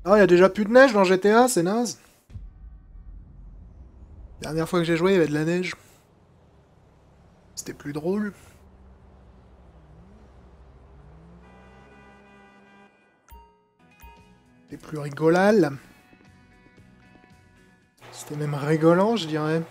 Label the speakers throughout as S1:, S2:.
S1: Ah, il y a déjà plus de neige dans GTA, c'est naze. Dernière fois que j'ai joué, il y avait de la neige. C'était plus drôle. C'était plus rigolal. C'était même rigolant, je dirais.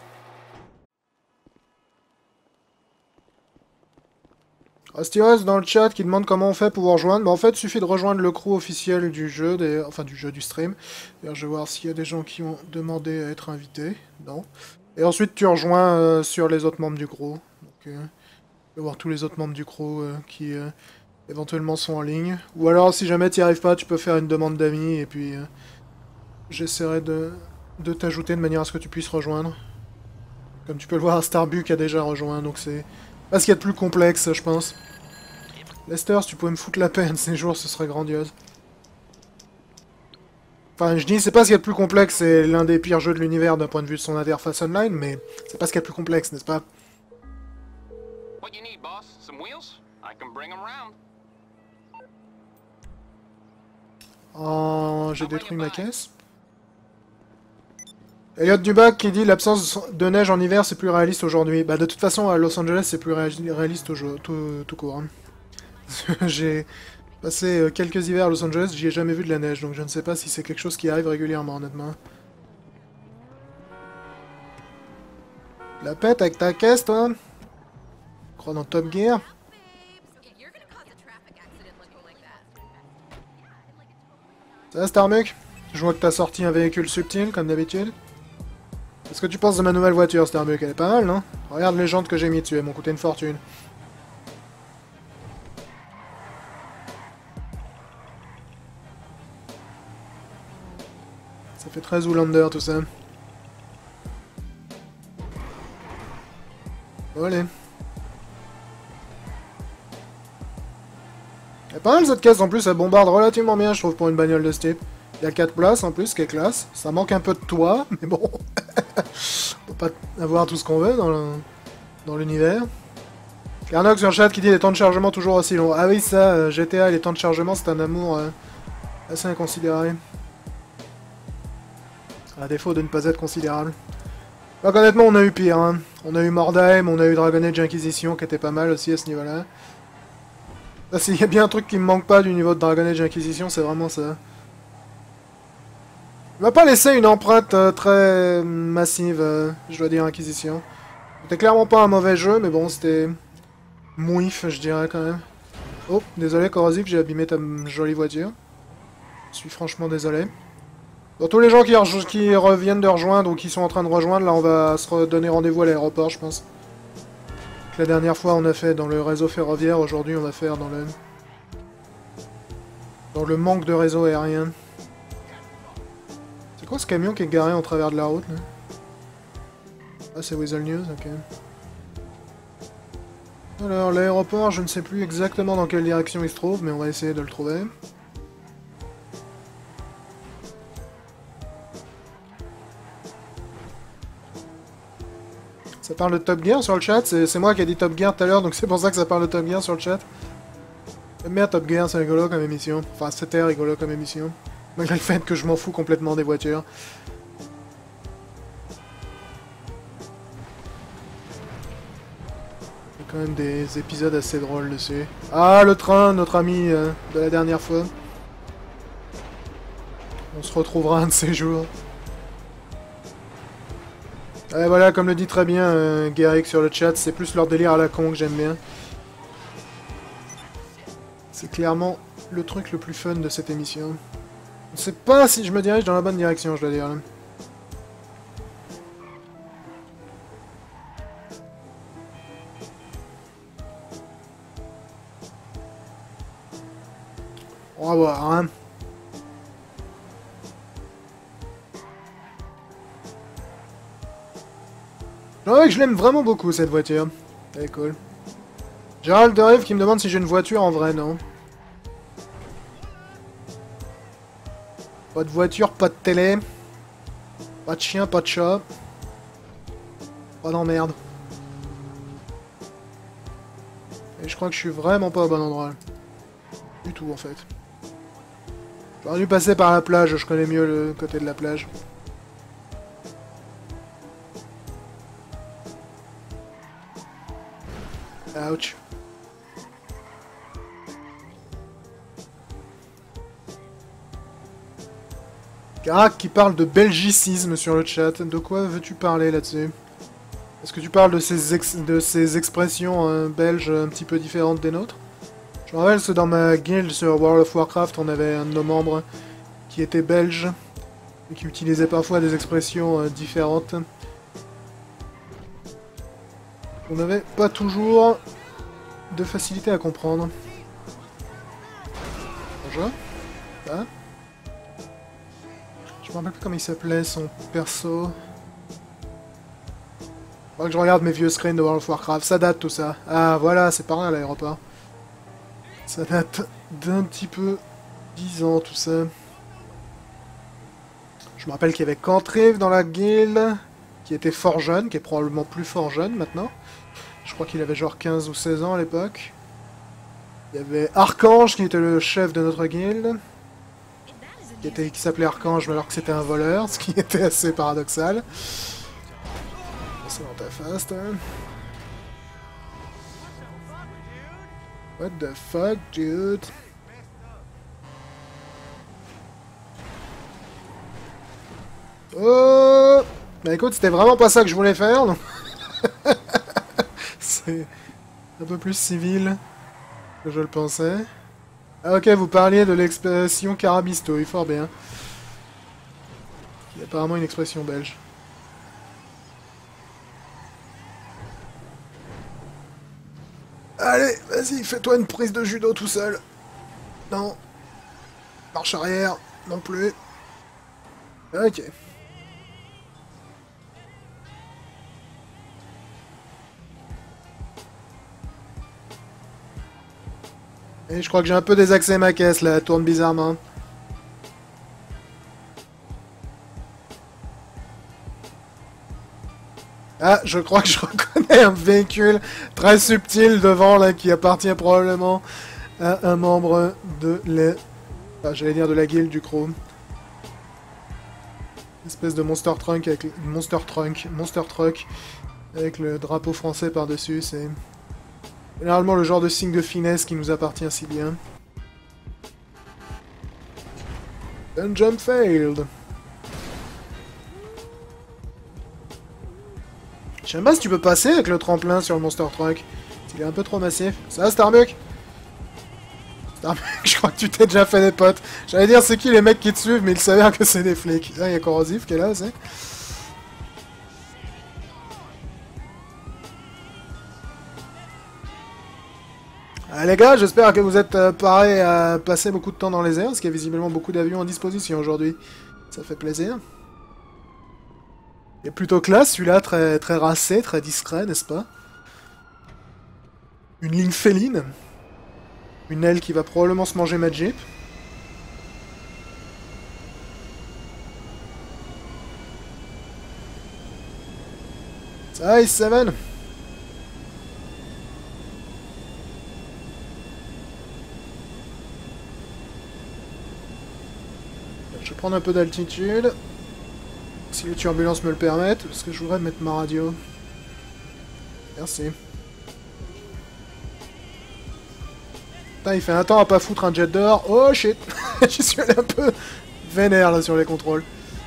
S1: Astiros dans le chat qui demande comment on fait pour vous rejoindre. Bah, en fait, il suffit de rejoindre le crew officiel du jeu, enfin du jeu du stream. D'ailleurs, je vais voir s'il y a des gens qui ont demandé à être invités. Non. Et ensuite, tu rejoins sur les autres membres du crew. Donc, tu peux voir tous les autres membres du crew qui éventuellement sont en ligne. Ou alors, si jamais tu n'y arrives pas, tu peux faire une demande d'amis et puis j'essaierai de t'ajouter de manière à ce que tu puisses rejoindre. Comme tu peux le voir, Starbuck a déjà rejoint, donc c'est pas ce qu'il y a de plus complexe, je pense. Lester, si tu pouvais me foutre la peine ces jours, ce serait grandiose. Enfin, je dis, c'est pas ce qu'il y a de plus complexe, c'est l'un des pires jeux de l'univers d'un point de vue de son interface online, mais c'est pas ce qu'il y a de plus complexe, n'est-ce pas?
S2: What you need, boss? Some wheels? I can bring 'em round.
S1: Oh, j'ai détruit ma caisse. Elliot Dubac qui dit l'absence de neige en hiver c'est plus réaliste aujourd'hui. Bah de toute façon à Los Angeles c'est plus réaliste tout court. Hein. J'ai passé quelques hivers à Los Angeles, j'y ai jamais vu de la neige, donc je ne sais pas si c'est quelque chose qui arrive régulièrement honnêtement. La pète avec ta caisse toi? Crois dans Top Gear? Ça va Starmuck? Je vois que t'as sorti un véhicule subtil comme d'habitude. Qu'est-ce que tu penses de ma nouvelle voiture Starbuck? Elle est pas mal non? Regarde les jantes que j'ai mis dessus, elles m'ont coûté une fortune. Ça fait très Zoolander tout ça. Bon, allez. Elle est pas mal cette caisse en plus, elle bombarde relativement bien je trouve pour une bagnole de ce type. Il y a 4 places en plus, ce qui est classe. Ça manque un peu de toit, mais bon. On peut pas avoir tout ce qu'on veut dans l'univers. Carnox sur le chat qui dit les temps de chargement toujours aussi longs. Ah oui ça, GTA les temps de chargement c'est un amour assez inconsidéré. À défaut de ne pas être considérable. Donc honnêtement on a eu pire. Hein. On a eu Mordheim, on a eu Dragon Age Inquisition qui était pas mal aussi à ce niveau-là. S'il y a bien un truc qui me manque pas du niveau de Dragon Age Inquisition, c'est vraiment ça. Il m'a pas laissé une empreinte très massive, je dois dire, Inquisition. C'était clairement pas un mauvais jeu, mais bon, c'était mouif, je dirais quand même. Oh, désolé Corrosif, j'ai abîmé ta jolie voiture. Je suis franchement désolé. Pour tous les gens qui reviennent de rejoindre ou qui sont en train de rejoindre, là on va se redonner rendez-vous à l'aéroport, je pense. La dernière fois on a fait dans le réseau ferroviaire, aujourd'hui on va faire dans le manque de réseau aérien. C'est quoi ce camion qui est garé en travers de la route là? Ah c'est Weasel News, ok. Alors l'aéroport, je ne sais plus exactement dans quelle direction il se trouve, mais on va essayer de le trouver. Ça parle de Top Gear sur le chat, c'est moi qui ai dit Top Gear tout à l'heure, donc c'est pour ça que ça parle de Top Gear sur le chat. J'aime bien Top Gear, c'est rigolo comme émission. Enfin, c'était rigolo comme émission. Malgré le fait que je m'en fous complètement des voitures. Il y a quand même des épisodes assez drôles dessus. Ah, le train, notre ami de la dernière fois. On se retrouvera un de ces jours. Et voilà, comme le dit très bien Garrick sur le chat, c'est plus leur délire à la con que j'aime bien. C'est clairement le truc le plus fun de cette émission. Je sais pas si je me dirige dans la bonne direction, je dois dire. Là. On va voir, hein. Ouais, je l'aime vraiment beaucoup, cette voiture. Elle est cool. Gérald de Rêve qui me demande si j'ai une voiture en vrai, non. Pas de voiture, pas de télé. Pas de chien, pas de chat. Pas d'emmerde. Et je crois que je suis vraiment pas au bon endroit. Du tout, en fait. J'aurais dû passer par la plage, je connais mieux le côté de la plage. Ouch. Garak qui parle de belgicisme sur le chat. De quoi veux-tu parler là-dessus? Est-ce que tu parles de ces expressions belges un petit peu différentes des nôtres? Je me rappelle que dans ma guilde sur World of Warcraft, on avait un de nos membres qui était belge et qui utilisait parfois des expressions différentes. On n'avait pas toujours de facilité à comprendre. Bonjour. Ah. Je me rappelle plus comment il s'appelait son perso. Faudrait que je regarde mes vieux screens de World of Warcraft. Ça date tout ça. Ah voilà, c'est par là l'aéroport. Ça date d'un petit peu 10 ans tout ça. Je me rappelle qu'il y avait Cantriv dans la guilde, qui était fort jeune, qui est probablement plus fort jeune maintenant. Je crois qu'il avait genre 15 ou 16 ans à l'époque. Il y avait Archange qui était le chef de notre guilde. Qui s'appelait Archange alors que c'était un voleur, ce qui était assez paradoxal. C'est dans ta face, toi. What the fuck, dude? Oh! Bah écoute, c'était vraiment pas ça que je voulais faire, donc... C'est un peu plus civil que je le pensais. Ah ok, vous parliez de l'expression carabistouille, fort bien. Il y a apparemment une expression belge. Allez, vas-y, fais-toi une prise de judo tout seul. Non. Marche arrière, non plus. Ok. Et je crois que j'ai un peu désaxé ma caisse là, elle tourne bizarrement. Ah, je crois que je reconnais un véhicule très subtil devant là qui appartient probablement à un membre de la... Enfin, j'allais dire de la guilde du Chrome. Espèce de Monster Truck avec Monster Truck avec le drapeau français par-dessus, c'est généralement le genre de signe de finesse qui nous appartient si bien. Dungeon failed. Je sais pas si tu peux passer avec le tremplin sur le Monster Truck. Il est un peu trop massif. Ça va, Starbuck? Starbuck, je crois que tu t'es déjà fait des potes. J'allais dire c'est qui les mecs qui te suivent, mais il s'avère que c'est des flics. Là, il y a Corrosif qui est là aussi. Ah, les gars, j'espère que vous êtes parés à passer beaucoup de temps dans les airs, parce qu'il y a visiblement beaucoup d'avions en disposition aujourd'hui. Ça fait plaisir. Il est plutôt classe, celui-là, très, très racé, très discret, n'est-ce pas? Une ligne féline. Une aile qui va probablement se manger ma Jeep. Ça, Seven. Je vais prendre un peu d'altitude. Si les turbulences me le permettent, parce que je voudrais mettre ma radio. Merci. Putain, il fait un temps à pas foutre un jet dehors. Oh shit. J'y suis allé un peu vénère là sur les contrôles.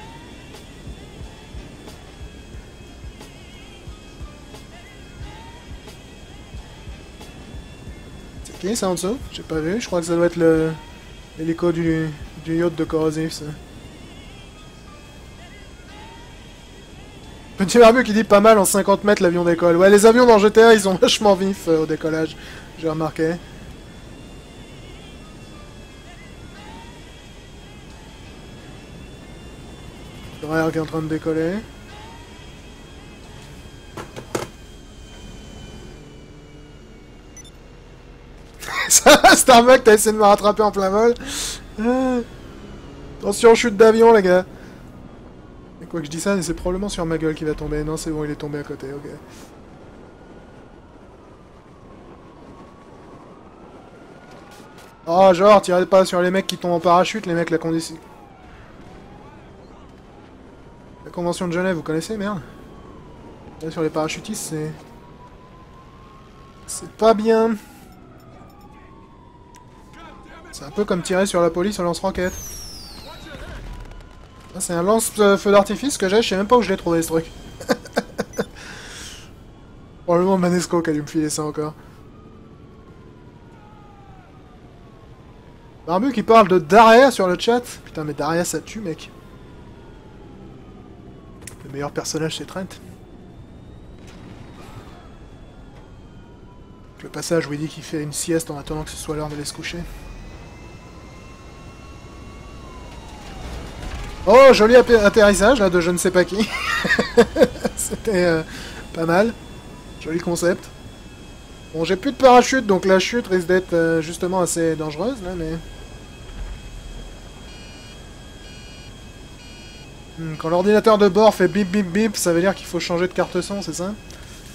S1: C'est qui ça en dessous? J'ai pas vu, je crois que ça doit être l'hélico du yacht de Corrosif ça. Petit barbu qui dit pas mal en 50 mètres l'avion décolle. Ouais, les avions dans GTA ils sont vachement vifs au décollage, j'ai remarqué. Le RER qui est en train de décoller. Ça va, Starbuck, t'as essayé de me rattraper en plein vol. Attention, chute d'avion, les gars. Et quoi que je dis ça, c'est probablement sur ma gueule qui va tomber. Non, c'est bon, il est tombé à côté, ok. Oh, genre, tirez pas sur les mecs qui tombent en parachute, les mecs, la condition... La convention de Genève, vous connaissez, merde? Là, sur les parachutistes, c'est... C'est pas bien. C'est un peu comme tirer sur la police au lance-roquette. Ah, c'est un lance-feu d'artifice que j'ai, je sais même pas où je l'ai trouvé, ce truc. Probablement Manesco qui a dû me filer ça encore. Barbu qui parle de Daria sur le chat. Putain, mais Daria, ça tue, mec. Le meilleur personnage, c'est Trent. Le passage où il dit qu'il fait une sieste en attendant que ce soit l'heure d'aller se coucher. Oh, joli atterrissage, là, de je ne sais pas qui. C'était pas mal. Joli concept. Bon, j'ai plus de parachute, donc la chute risque d'être justement assez dangereuse, là, mais... Quand l'ordinateur de bord fait bip bip bip, ça veut dire qu'il faut changer de carte son, c'est ça?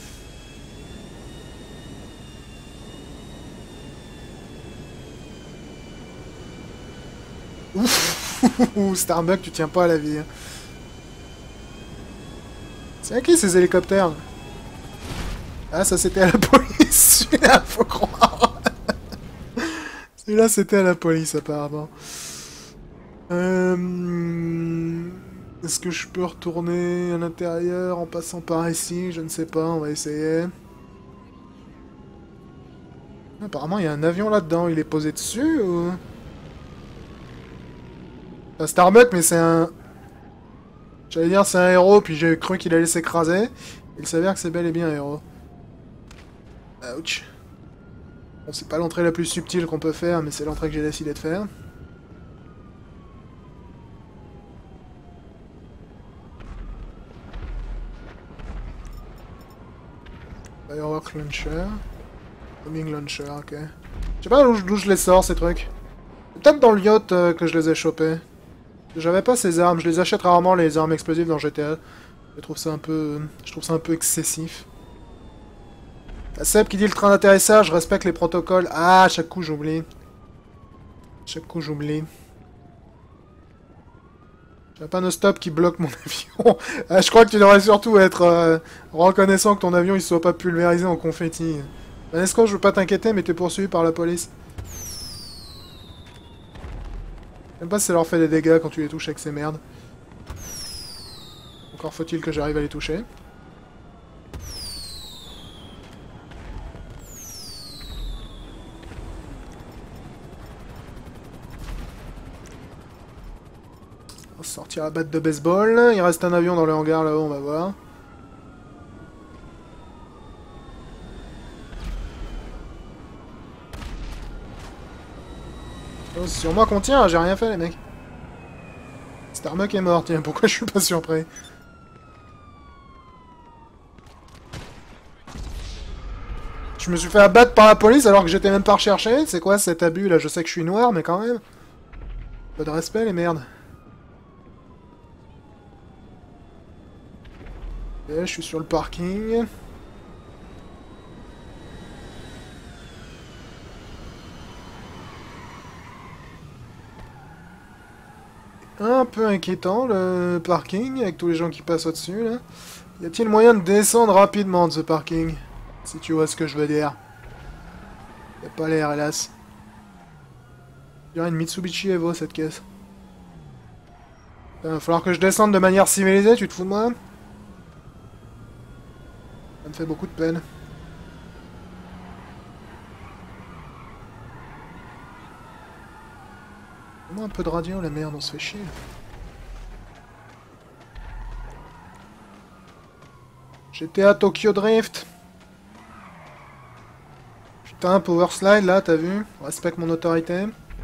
S1: Ouf. Starbuck, tu tiens pas à la vie. Hein. C'est à qui ces hélicoptères? Ah, ça c'était à la police, celui-là, faut croire. Celui-là, c'était à la police, apparemment. Est-ce que je peux retourner à l'intérieur en passant par ici? Je ne sais pas, on va essayer. Apparemment, il y a un avion là-dedans. Il est posé dessus ou... Un Starbuck, mais c'est un... J'allais dire c'est un héros, puis j'ai cru qu'il allait s'écraser. Il s'avère que c'est bel et bien un héros. Ouch. Bon, c'est pas l'entrée la plus subtile qu'on peut faire, mais c'est l'entrée que j'ai décidé de faire. Firework Launcher. Homing Launcher, ok. Je sais pas d'où je les sors, ces trucs. C'est peut-être dans le yacht que je les ai chopés. J'avais pas ces armes, je les achète rarement, les armes explosives dans GTA. Je trouve ça un peu excessif. Seb qui dit le train d'atterrissage, je respecte les protocoles. Ah, à chaque coup j'oublie. Chaque coup j'oublie. J'ai un panneau stop qui bloque mon avion. Ah, je crois que tu devrais surtout être reconnaissant que ton avion il soit pas pulvérisé en confetti. Vanesco, je veux pas t'inquiéter, mais t'es poursuivi par la police. Je sais pas si ça leur fait des dégâts quand tu les touches avec ces merdes. Encore faut-il que j'arrive à les toucher. On va sortir la batte de baseball. Il reste un avion dans le hangar là-haut, on va voir. Oh, c'est sur moi qu'on tient, j'ai rien fait les mecs. Starbuck est mort, tiens, pourquoi je suis pas surpris? Je me suis fait abattre par la police alors que j'étais même pas recherché. C'est quoi cet abus là? Je sais que je suis noir, mais quand même. Pas de respect les merdes. Ok, je suis sur le parking. Un peu inquiétant le parking avec tous les gens qui passent au-dessus là. Y a-t-il moyen de descendre rapidement de ce parking? Si tu vois ce que je veux dire. Y a pas l'air hélas. Il y a une Mitsubishi Evo cette caisse. Il va falloir que je descende de manière civilisée, tu te fous de moi? Ça me fait beaucoup de peine. Donne-moi un peu de radio, la merde, on se fait chier. J'étais à Tokyo Drift. Putain, Power Slide, là, t'as vu? Respecte mon autorité.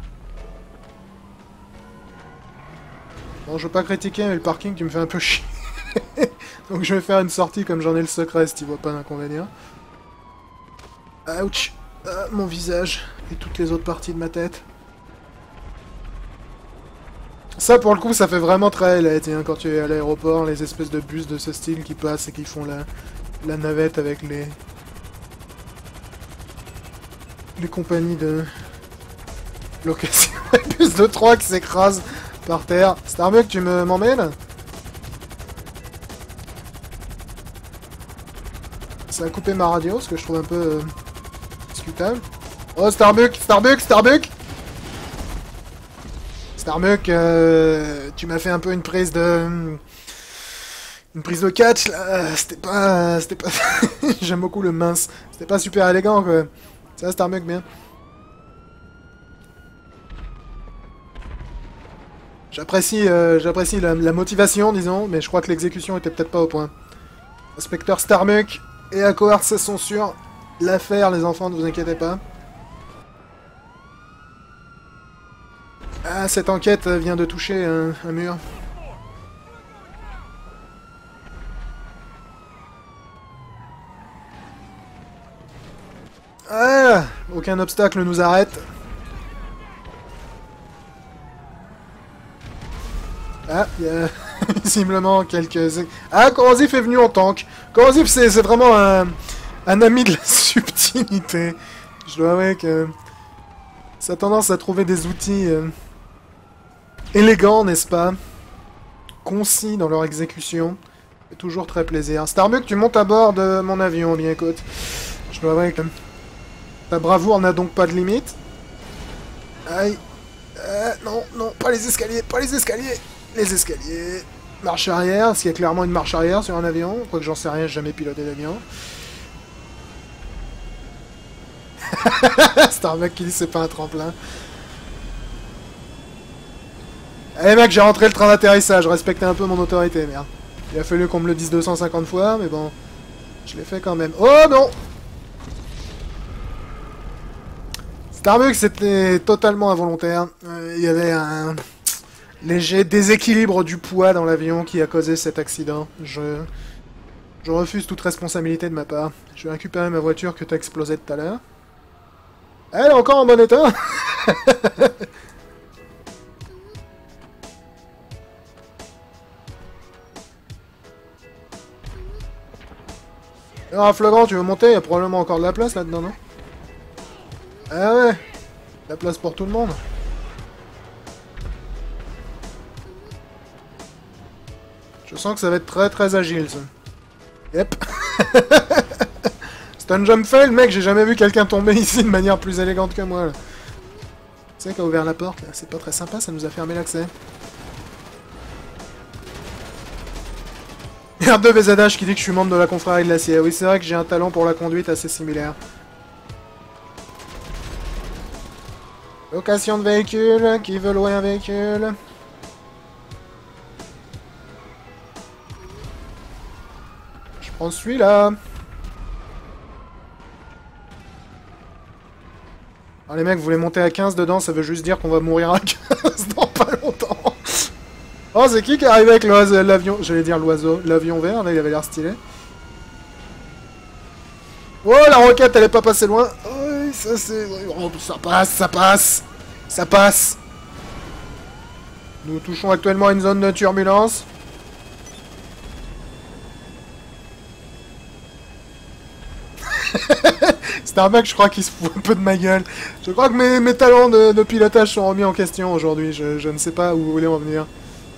S1: Bon, je veux pas critiquer, mais le parking, tu me fais un peu chier. Donc je vais faire une sortie comme j'en ai le secret, si tu vois pas d'inconvénient. Ouch. Mon visage et toutes les autres parties de ma tête. Ça, pour le coup, ça fait vraiment très LA, hein, quand tu es à l'aéroport, les espèces de bus de ce style qui passent et qui font la navette avec les compagnies L'occasion, plus de 3 qui s'écrase par terre. Starbuck, tu m'emmènes? Ça a coupé ma radio, ce que je trouve un peu discutable. Oh, Starbuck, Starbuck, Starbuck! Starbuck, tu m'as fait un peu une prise de... Une prise de catch, là, c'était pas... J'aime beaucoup le mince. C'était pas super élégant, quoi. Ça, Starbuck, bien. J'apprécie la motivation, disons, mais je crois que l'exécution était peut-être pas au point. Inspecteur Starbuck et Howard, ça sont sur l'affaire, les enfants, ne vous inquiétez pas. Ah, cette enquête vient de toucher un mur. Ah, aucun obstacle nous arrête. Ah, il y a visiblement quelques... Ah, Corrosif est venu en tank. Corrosif, c'est vraiment un ami de la subtilité. Je dois avouer que... ça a tendance à trouver des outils élégants, n'est-ce pas? Concis dans leur exécution. C'est toujours très plaisir. Starbuck, tu montes à bord de mon avion, bien écoute. Je dois avouer que... ta bravoure n'a donc pas de limite. Aïe. Non, non, pas les escaliers, pas les escaliers. Les escaliers. Marche arrière, ce qui est clairement une marche arrière sur un avion. Quoique j'en sais rien, j'ai jamais piloté d'avion. Starbuck qui dit c'est pas un tremplin. Allez mec, j'ai rentré le train d'atterrissage, respectez un peu mon autorité, merde. Il a fallu qu'on me le dise 250 fois, mais bon, je l'ai fait quand même. Oh non! Starbuck, c'était totalement involontaire. Il y avait un léger déséquilibre du poids dans l'avion qui a causé cet accident. Je refuse toute responsabilité de ma part. Je vais récupérer ma voiture que t'as explosée tout à l'heure. Elle est encore en bon état. Ah, Flagrant, tu veux monter? Il y a probablement encore de la place là-dedans, non? Ah ouais, la place pour tout le monde. Je sens que ça va être très très agile, ça. Yep. C'est un jump fail, mec, j'ai jamais vu quelqu'un tomber ici de manière plus élégante que moi, là. Tu sais, qui a ouvert la porte, là, c'est pas très sympa, ça nous a fermé l'accès. R2 VZH qui dit que je suis membre de la confrérie de l'acier. Oui, c'est vrai que j'ai un talent pour la conduite assez similaire. Location de véhicule, qui veut louer un véhicule? Je prends celui-là. Ah, les mecs, vous voulez monter à 15 dedans, ça veut juste dire qu'on va mourir à 15 dans pas longtemps. Oh, c'est qui est arrivé avec l'avion? J'allais dire l'oiseau. L'avion vert, là, il avait l'air stylé. Oh, la roquette, elle est pas passée loin. Oh, ça, c'est... Oh, ça passe, ça passe. Ça passe. Nous touchons actuellement une zone de turbulence. Starbuck, je crois qu'il se fout un peu de ma gueule. Je crois que mes talents de pilotage sont remis en question aujourd'hui. Je ne sais pas où vous voulez en venir.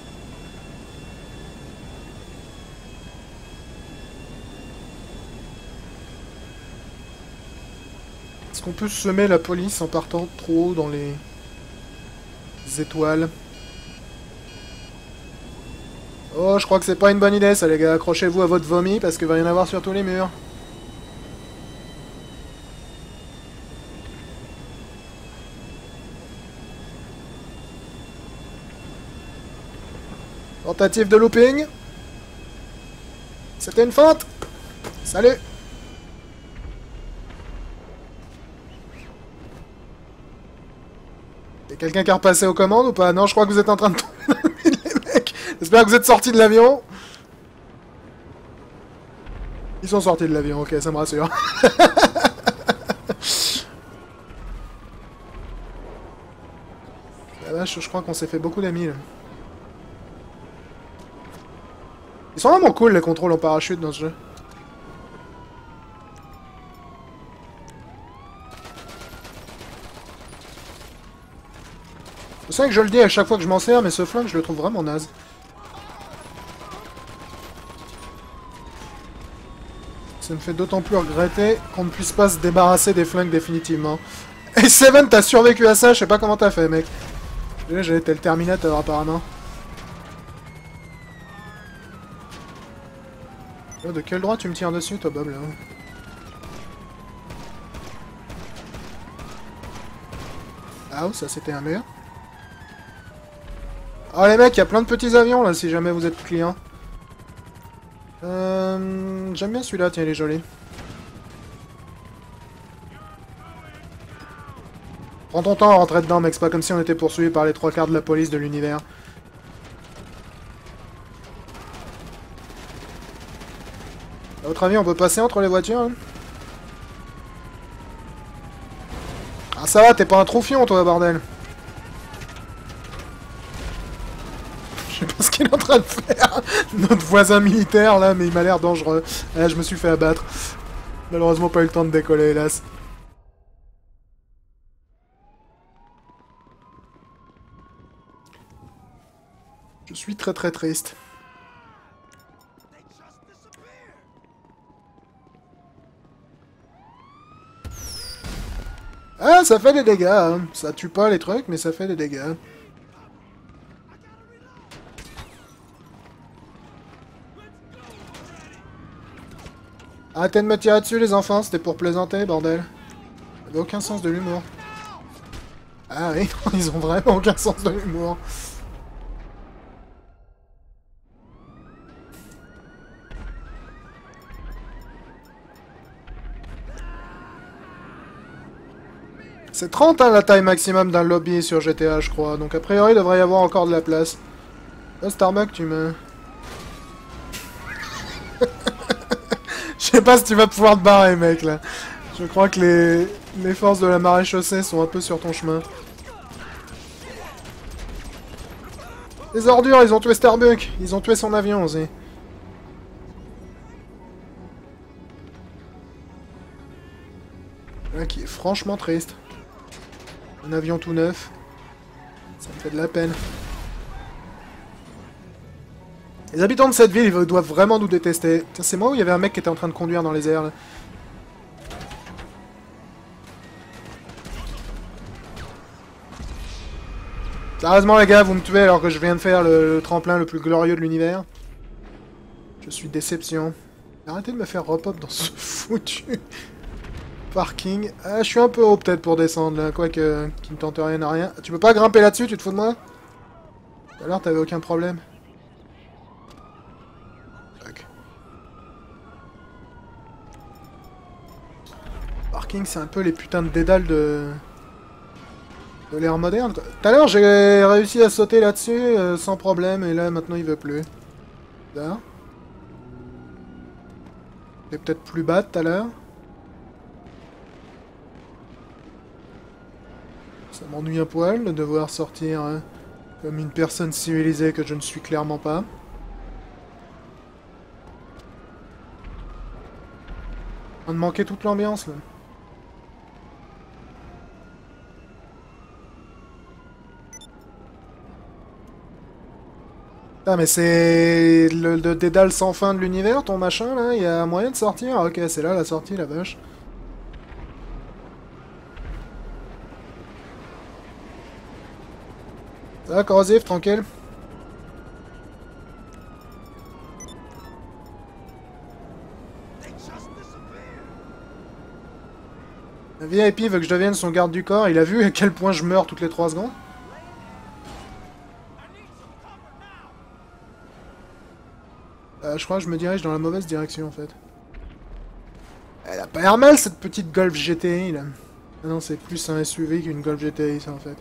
S1: Est-ce qu'on peut semer la police en partant trop haut dans les étoiles? Oh, je crois que c'est pas une bonne idée ça, les gars. Accrochez-vous à votre vomi parce qu'il va y en avoir sur tous les murs. Tentative de looping. C'était une feinte. Salut. Y'a quelqu'un qui a repassé aux commandes ou pas? Non, je crois que vous êtes en train de tomber dans le milieu, les mecs. J'espère que vous êtes sortis de l'avion. Ils sont sortis de l'avion, ok, ça me rassure. La vache, je crois qu'on s'est fait beaucoup d'amis là. Ils sont vraiment cool les contrôles en parachute dans ce jeu. sais que je le dis à chaque fois que je m'en sers, mais ce flingue, je le trouve vraiment naze. Ça me fait d'autant plus regretter qu'on ne puisse pas se débarrasser des flingues définitivement. Et Seven, t'as survécu à ça, je sais pas comment t'as fait, mec. Déjà, j'ai été le Terminator, apparemment. Oh, de quel droit tu me tires dessus, toi, Bob, là? Ah, oh, ça, c'était un mur. Oh, les mecs, il y a plein de petits avions, là, si jamais vous êtes client. J'aime bien celui-là, tiens, il est joli. Prends ton temps à rentrer dedans, mec, c'est pas comme si on était poursuivi par les 3/4 de la police de l'univers. À votre avis, on peut passer entre les voitures, hein? Ah, ça va, t'es pas un troufion, toi, bordel. Je sais pas ce qu'il est en train de faire, notre voisin militaire, là, mais il m'a l'air dangereux. Je me suis fait abattre. Malheureusement, pas eu le temps de décoller, hélas. Je suis très très triste. Ah, ça fait des dégâts, hein. Ça tue pas les trucs, mais ça fait des dégâts. Arrêtez de me tirer dessus, les enfants, c'était pour plaisanter, bordel. Ça avait aucun sens de l'humour. Ah oui, ils ont vraiment aucun sens de l'humour. C'est 30, hein, la taille maximum d'un lobby sur GTA, je crois. Donc a priori, il devrait y avoir encore de la place. Oh, Starbucks, tu me... Je sais pas si tu vas pouvoir te barrer, mec, là. Je crois que les forces de la maréchaussée sont un peu sur ton chemin. Les ordures, ils ont tué Starbucks. Ils ont tué son avion aussi. Là, qui est franchement triste. Un avion tout neuf. Ça me fait de la peine. Les habitants de cette ville, ils doivent vraiment nous détester. Tiens, c'est moi ou il y avait un mec qui était en train de conduire dans les airs, là? Sérieusement, les gars, vous me tuez alors que je viens de faire le tremplin le plus glorieux de l'univers. Je suis déception. Arrêtez de me faire repop dans ce foutu parking. Ah, je suis un peu haut peut-être pour descendre, là. Quoique, qui ne tente rien à rien. Tu peux pas grimper là-dessus, tu te fous de moi? Tout à l'heure, t'avais aucun problème. Parking, c'est un peu les putains de dédales de l'ère moderne. Tout à l'heure, j'ai réussi à sauter là-dessus sans problème, et là, maintenant, il veut plus. Là. Il est peut-être plus bas tout à l'heure. Ça m'ennuie un poil de devoir sortir comme une personne civilisée que je ne suis clairement pas. On de manquer toute l'ambiance, là. Ah, mais c'est le dédale sans fin de l'univers, ton machin, là? Il y a moyen de sortir? Ok, c'est là la sortie, la vache. Ça va, corrosif, tranquille? La VIP veut que je devienne son garde du corps. Il a vu à quel point je meurs toutes les 3 secondes? Je crois que je me dirige dans la mauvaise direction, en fait. Elle a pas l'air mal, cette petite Golf GTI, là. Ah non, c'est plus un SUV qu'une Golf GTI, ça, en fait.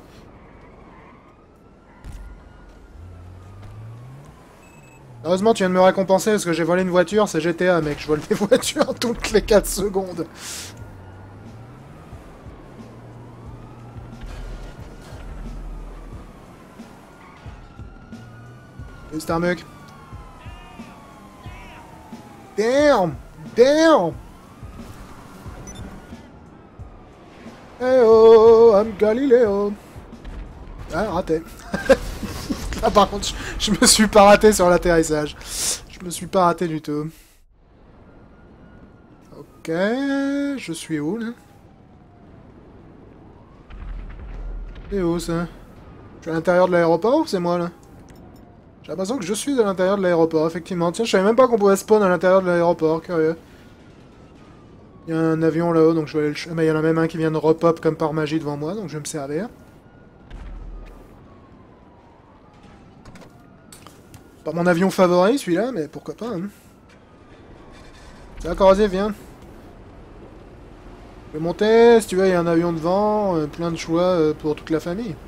S1: Heureusement, tu viens de me récompenser parce que j'ai volé une voiture, c'est GTA, mec. Je vole des voitures toutes les 4 secondes. Et Starbuck. Damn! Damn! Hey oh, I'm Galileo. Ah, raté. Là, par contre, je me suis pas raté sur l'atterrissage. Je me suis pas raté du tout. Ok, je suis où, là? C'est où, ça? Je suis à l'intérieur de l'aéroport ou c'est moi, là? J'ai l'impression que je suis à l'intérieur de l'aéroport, effectivement. Tiens, je savais même pas qu'on pouvait spawn à l'intérieur de l'aéroport, curieux. Il y a un avion là-haut, donc je vais aller le... Mais il y en a même un qui vient de repop comme par magie devant moi, donc je vais me servir. Pas mon avion favori, celui-là, mais pourquoi pas, hein. Tiens, Corrosier, viens. Je vais monter, si tu veux, il y a un avion devant, plein de choix pour toute la famille.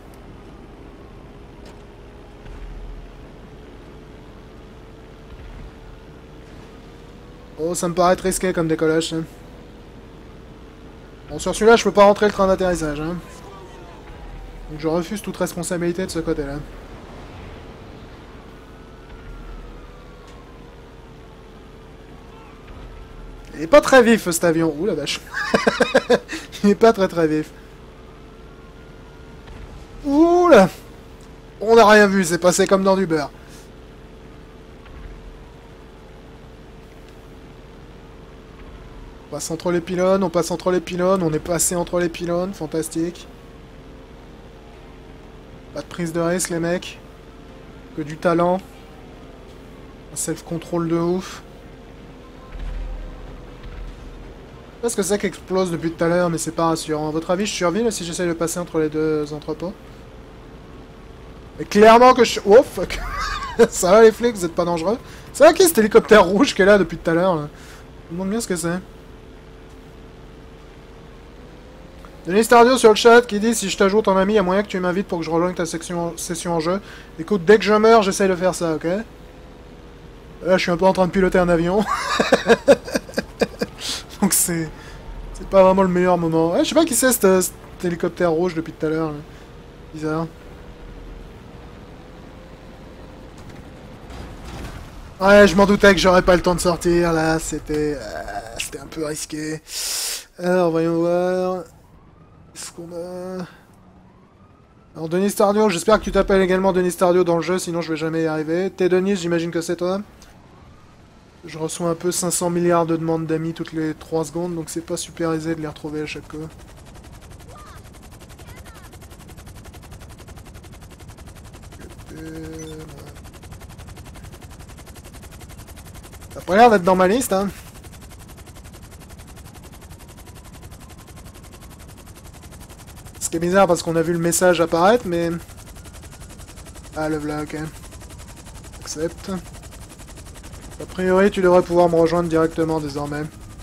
S1: Oh, ça me paraît être risqué comme décollage, ça. Bon, sur celui-là, je peux pas rentrer le train d'atterrissage, hein. Donc je refuse toute responsabilité de ce côté-là. Il est pas très vif, cet avion. Ouh la vache. Il est pas très vif. Ouh là. On n'a rien vu, c'est passé comme dans du beurre. On passe entre les pylônes, on passe entre les pylônes, on est passé entre les pylônes, fantastique. Pas de prise de risque les mecs. Que du talent. Un self-control de ouf. Je sais pas ce que c'est qui explose depuis tout à l'heure, mais c'est pas rassurant. À votre avis, je survis là, si j'essaye de passer entre les deux entrepôts? Mais clairement que je... Oh fuck. Ça va les flics, vous êtes pas dangereux? C'est vrai qu'il y a cet hélicoptère rouge qui est là depuis tout à l'heure. Je me demande bien ce que c'est. Denis Stardio sur le chat qui dit si je t'ajoute en ami, il y a moyen que tu m'invites pour que je rejoigne ta session en jeu. Écoute, dès que je meurs, j'essaye de faire ça, ok? Là, je suis un peu en train de piloter un avion. Donc c'est pas vraiment le meilleur moment. Ouais, je sais pas qui c'est cet hélicoptère rouge depuis tout à l'heure. Bizarre. Ouais, je m'en doutais que j'aurais pas le temps de sortir là. C'était un peu risqué. Alors, voyons voir. Qu'est-ce qu'on a? Alors, Denis Stardio, j'espère que tu t'appelles également Denis Stardio dans le jeu, sinon je vais jamais y arriver. T'es Denis, j'imagine que c'est toi. Je reçois un peu 500 milliards de demandes d'amis toutes les 3 secondes, donc c'est pas super aisé de les retrouver à chaque fois. Ça a pas l'air d'être dans ma liste, hein. Ce qui est bizarre parce qu'on a vu le message apparaître, mais... Ah, le vlog, ok. Accepte. A priori, tu devrais pouvoir me rejoindre directement désormais.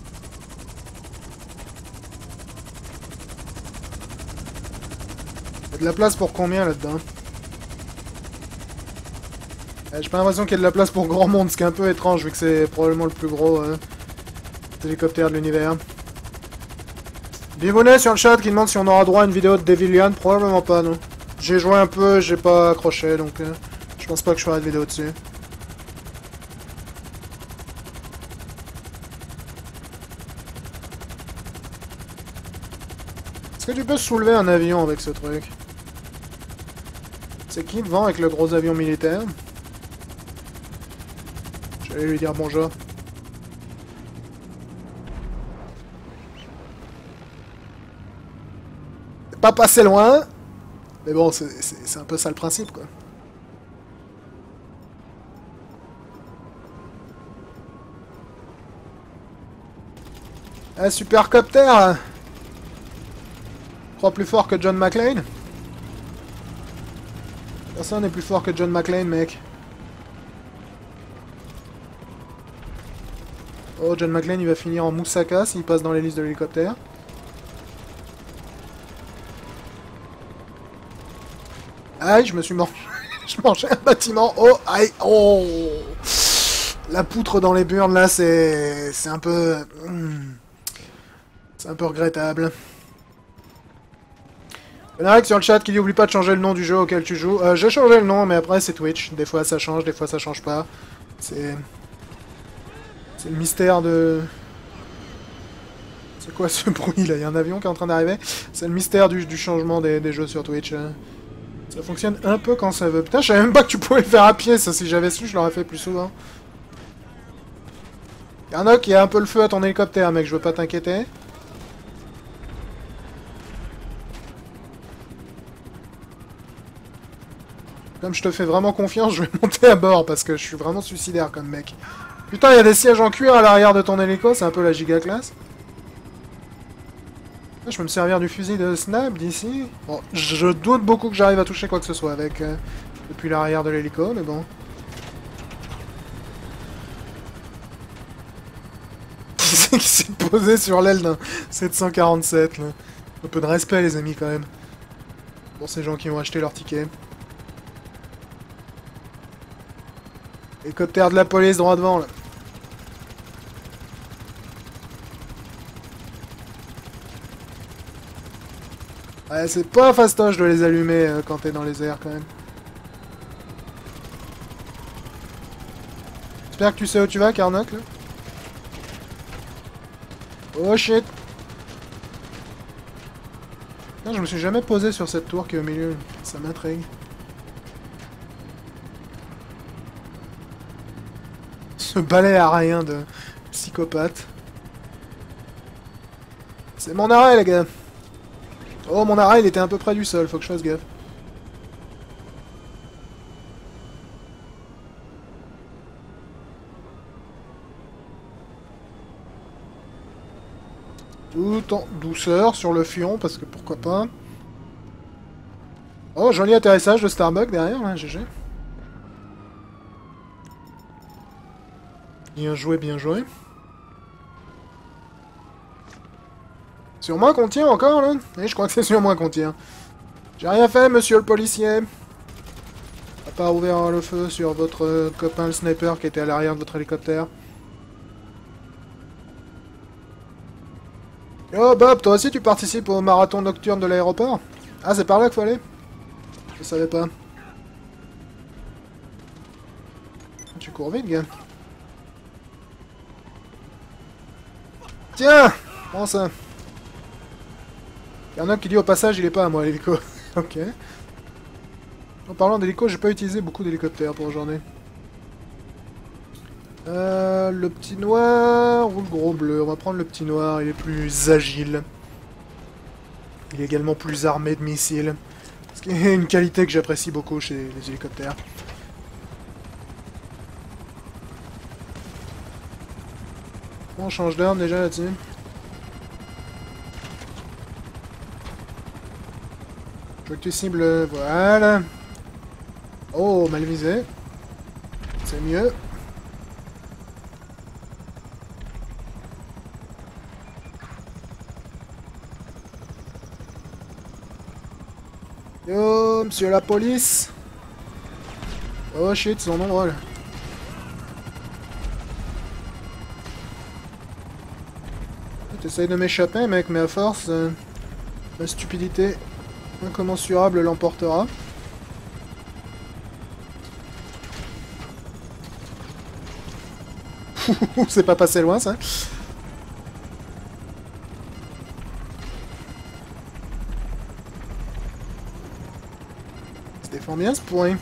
S1: Il y a de la place pour combien là-dedans? J'ai pas l'impression qu'il y a de la place pour grand monde, ce qui est un peu étrange vu que c'est probablement le plus gros hélicoptère de l'univers. Bibounet sur le chat qui demande si on aura droit à une vidéo de Devilian. Probablement pas, non. J'ai joué un peu, j'ai pas accroché, donc je pense pas que je ferai de vidéo dessus. Est-ce que tu peux soulever un avion avec ce truc? C'est qui le vent avec le gros avion militaire? Je vais aller lui dire bonjour. C'est pas passé loin, mais bon, c'est un peu ça le principe, quoi. Un supercoptère! Crois plus fort que John McClane? Personne n'est plus fort que John McClane, mec. Oh, John McClane, il va finir en moussaka s'il passe dans les listes de l'hélicoptère. Aïe, je me suis mangé... je mangeais un bâtiment. Oh, aïe, oh! La poutre dans les burnes, là, c'est un peu... C'est un peu regrettable. Benarek sur le chat qui dit oublie pas de changer le nom du jeu auquel tu joues. J'ai changé le nom, mais après c'est Twitch. Des fois ça change, des fois ça change pas. C'est le mystère de... C'est quoi ce bruit là? Il y a un avion qui est en train d'arriver. C'est le mystère du changement des jeux sur Twitch. Ça fonctionne un peu quand ça veut. Putain, je savais même pas que tu pouvais le faire à pied, ça. Si j'avais su, je l'aurais fait plus souvent. Yarnock, il y a un peu le feu à ton hélicoptère, mec, je veux pas t'inquiéter. Comme je te fais vraiment confiance, je vais monter à bord, parce que je suis vraiment suicidaire comme mec. Putain, il y a des sièges en cuir à l'arrière de ton hélico, c'est un peu la giga classe. Je peux me servir du fusil de snap d'ici. Bon, je doute beaucoup que j'arrive à toucher quoi que ce soit avec depuis l'arrière de l'hélico, mais bon. Qui c'est qui s'est posé sur l'aile d'un 747 là? Un peu de respect les amis quand même. Pour ces gens qui ont acheté leur ticket. Hélicoptère de la police droit devant là. Ouais, c'est pas fastoche de les allumer quand t'es dans les airs quand même. J'espère que tu sais où tu vas, Carnock, là. Oh shit! Non, je me suis jamais posé sur cette tour qui est au milieu. Ça m'intrigue. Ce balai aérien de psychopathe. C'est mon arrêt, les gars! Oh, mon arrêt, il était un peu près du sol, faut que je fasse gaffe. Tout en douceur sur le fion, parce que pourquoi pas. Oh, joli atterrissage de Starbucks derrière, là, GG. Bien joué, bien joué. Sur moi qu'on tient encore, là? Oui, je crois que c'est sur moi qu'on tient. J'ai rien fait, monsieur le policier. À part ouvert le feu sur votre copain le sniper qui était à l'arrière de votre hélicoptère. Yo Bob, toi aussi tu participes au marathon nocturne de l'aéroport? Ah, c'est par là qu'il faut aller? Je savais pas. Tu cours vite, gars. Tiens! Prends ça. Il y en a qui dit au passage, il est pas à moi l'hélico. Ok. En parlant d'hélico, j'ai pas utilisé beaucoup d'hélicoptères pour aujourd'hui. Le petit noir ou le gros bleu? On va prendre le petit noir, il est plus agile. Il est également plus armé de missiles. Ce qui est une qualité que j'apprécie beaucoup chez les hélicoptères. On change d'arme déjà là-dessus. Je veux que tu cibles... Voilà. Oh, mal visé. C'est mieux. Yo, monsieur la police. Oh shit, ils sont nombreux là. T'essayes de m'échapper, mec, mais à force, ma stupidité incommensurable l'emportera. C'est pas passé loin, ça. Se défend bien, ce pourri.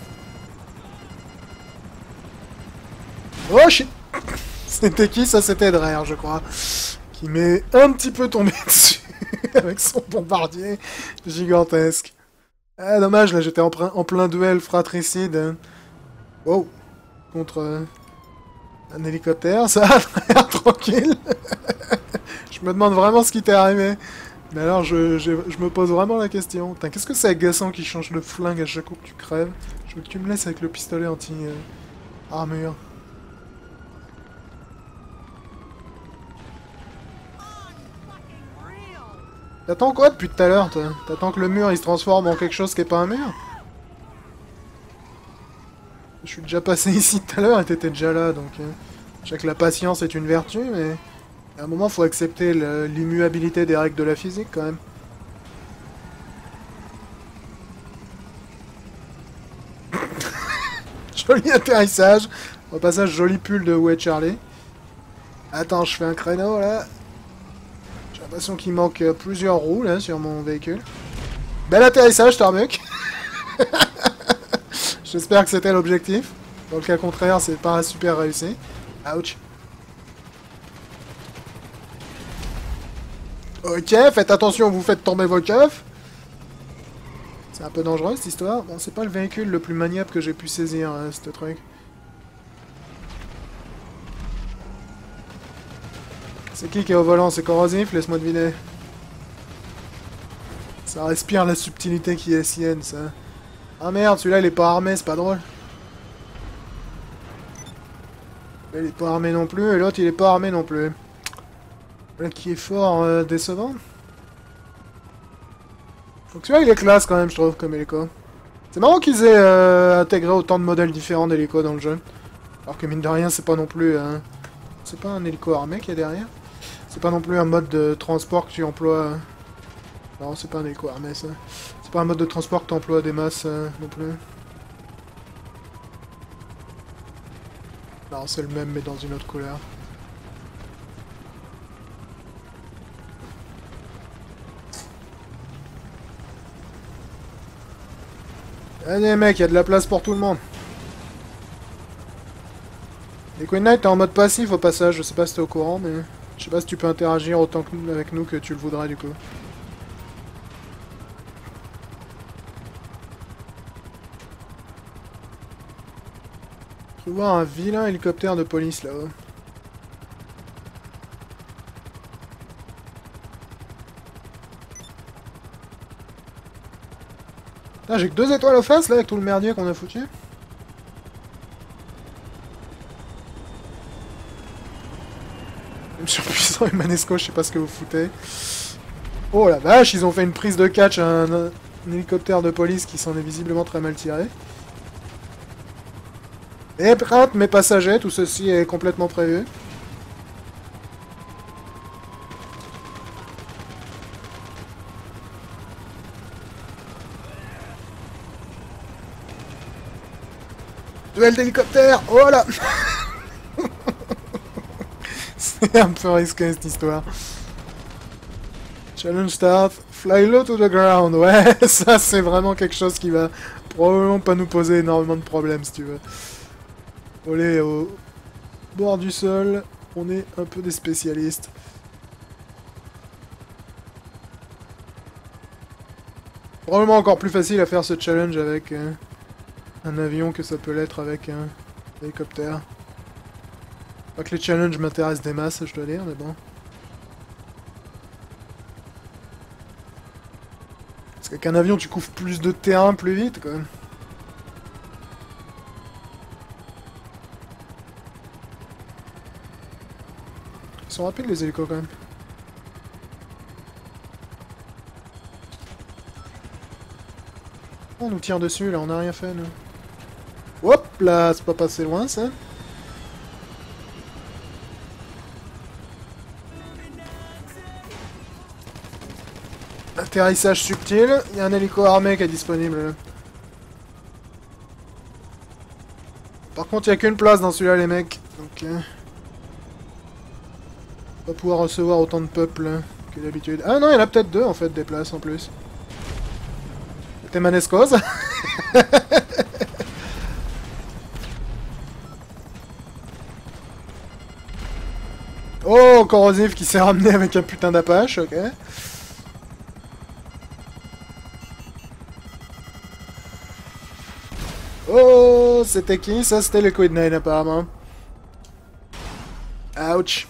S1: Oh shit! C'était qui, ça? C'était Dreher, je crois. Qui m'est un petit peu tombé dessus. Avec son bombardier gigantesque. Ah, dommage, là, j'étais en plein duel fratricide. Wow. Contre un hélicoptère, ça a l'air tranquille. Je me demande vraiment ce qui t'est arrivé. Mais alors, je me pose vraiment la question. Putain, qu'est-ce que c'est agaçant qui change de flingue à chaque coup que tu crèves? Je veux que tu me laisses avec le pistolet anti-armure. T'attends quoi depuis tout à l'heure, toi? T'attends que le mur il se transforme en quelque chose qui est pas un mur? Je suis déjà passé ici tout à l'heure et t'étais déjà là, donc... je sais que la patience est une vertu, mais... à un moment, faut accepter l'immuabilité des règles de la physique, quand même. Joli atterrissage. Au passage, joli pull de Où est Charlie. Attends, je fais un créneau, là. J'ai l'impression qu'il manque plusieurs roues, là, sur mon véhicule. Bel atterrissage, Starbuck. J'espère que c'était l'objectif. Dans le cas contraire, c'est pas super réussi. Ouch. Ok, faites attention, vous faites tomber vos keufs. C'est un peu dangereux cette histoire. Bon, c'est pas le véhicule le plus maniable que j'ai pu saisir, hein, ce truc. C'est qui est au volant? C'est corrosif? Laisse-moi deviner. Ça respire la subtilité qui est sienne, ça. Ah merde, celui-là il est pas armé, c'est pas drôle. Il est pas armé non plus, et l'autre il est pas armé non plus. Là qui est fort décevant. Donc celui-là il est classe quand même, je trouve, comme hélico. C'est marrant qu'ils aient intégré autant de modèles différents d'hélico dans le jeu. Alors que mine de rien, c'est pas non plus un... C'est pas un hélico armé qu'il y a derrière. C'est pas non plus un mode de transport que tu emploies... Non, c'est pas un hélico armé, ça. C'est pas un mode de transport que tu emploies des masses non plus. Non, c'est le même, mais dans une autre couleur. Allez mec, il y a de la place pour tout le monde. Et Queen Knight est en mode passif au passage, je sais pas si t'es au courant, mais... Je sais pas si tu peux interagir autant que avec nous que tu le voudrais du coup. Je peux voir un vilain hélicoptère de police là-haut. Ah, j'ai que 2 étoiles aux fesses là avec tout le merdier qu'on a foutu. Même surpuissant et Manesco, je sais pas ce que vous foutez. Oh la vache, ils ont fait une prise de catch à un hélicoptère de police qui s'en est visiblement très mal tiré. Et crainte mes passagers, tout ceci est complètement prévu. Duel d'hélicoptère. Oh là. C'est un peu risqué cette histoire. Challenge start, fly low to the ground. Ouais, ça c'est vraiment quelque chose qui va probablement pas nous poser énormément de problèmes si tu veux. Voler au bord du sol, on est un peu des spécialistes. Probablement encore plus facile à faire ce challenge avec un avion que ça peut l'être avec un hélicoptère. Pas que les challenges m'intéressent des masses, je dois dire, mais bon. Parce qu'avec un avion, tu couvres plus de terrain plus vite, quoi. Ils sont rapides, les hélicos, quand même. On nous tire dessus, là, on n'a rien fait, nous. Hop là, c'est pas passé loin, ça. Atterrissage subtil, il y a un hélico armé qui est disponible, là. Par contre, il n'y a qu'une place dans celui-là, les mecs. Donc, on va pouvoir recevoir autant de peuple que d'habitude. Ah non, il y en a peut-être 2, en fait, des places, en plus. T'es manescose. Oh, corrosif qui s'est ramené avec un putain d'Apache, ok. Oh, c'était qui? Ça, c'était le Queen Knight, apparemment. Ouch.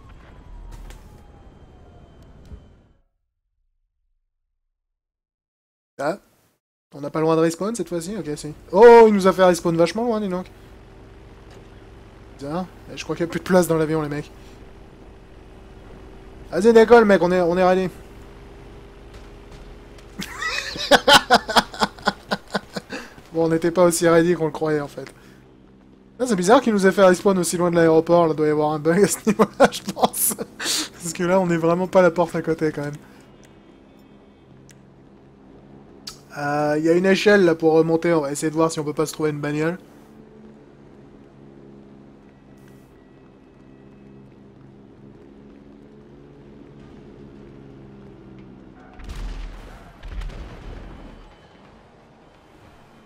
S1: Ah. On n'a pas loin de respawn cette fois-ci? Ok, si. Oh, il nous a fait respawn vachement loin, dis donc. Bizarre. Je crois qu'il n'y a plus de place dans l'avion, les mecs. Vas-y, décolle, mec, on est ready. Bon, on n'était pas aussi ready qu'on le croyait, en fait. Ah, c'est bizarre qu'il nous ait fait respawn aussi loin de l'aéroport. Là, doit y avoir un bug à ce niveau-là, je pense. Parce que là, on est vraiment pas à la porte à côté, quand même. Il y a une échelle, là, pour remonter. On va essayer de voir si on peut pas se trouver une bagnole.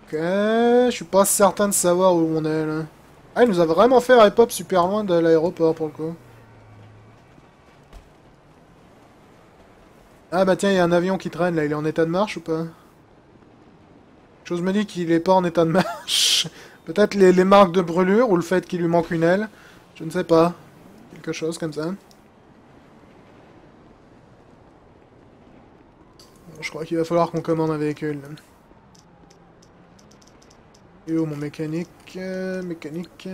S1: Ok, je suis pas certain de savoir où on est là. Ah, il nous a vraiment fait rip-up super loin de l'aéroport pour le coup. Ah bah tiens, il y a un avion qui traîne là, il est en état de marche ou pas? Quelque chose me dit qu'il est pas en état de marche. Peut-être les marques de brûlure ou le fait qu'il lui manque une aile. Je ne sais pas. Quelque chose comme ça. Bon, je crois qu'il va falloir qu'on commande un véhicule. Et où mon mécanique? Mécanique.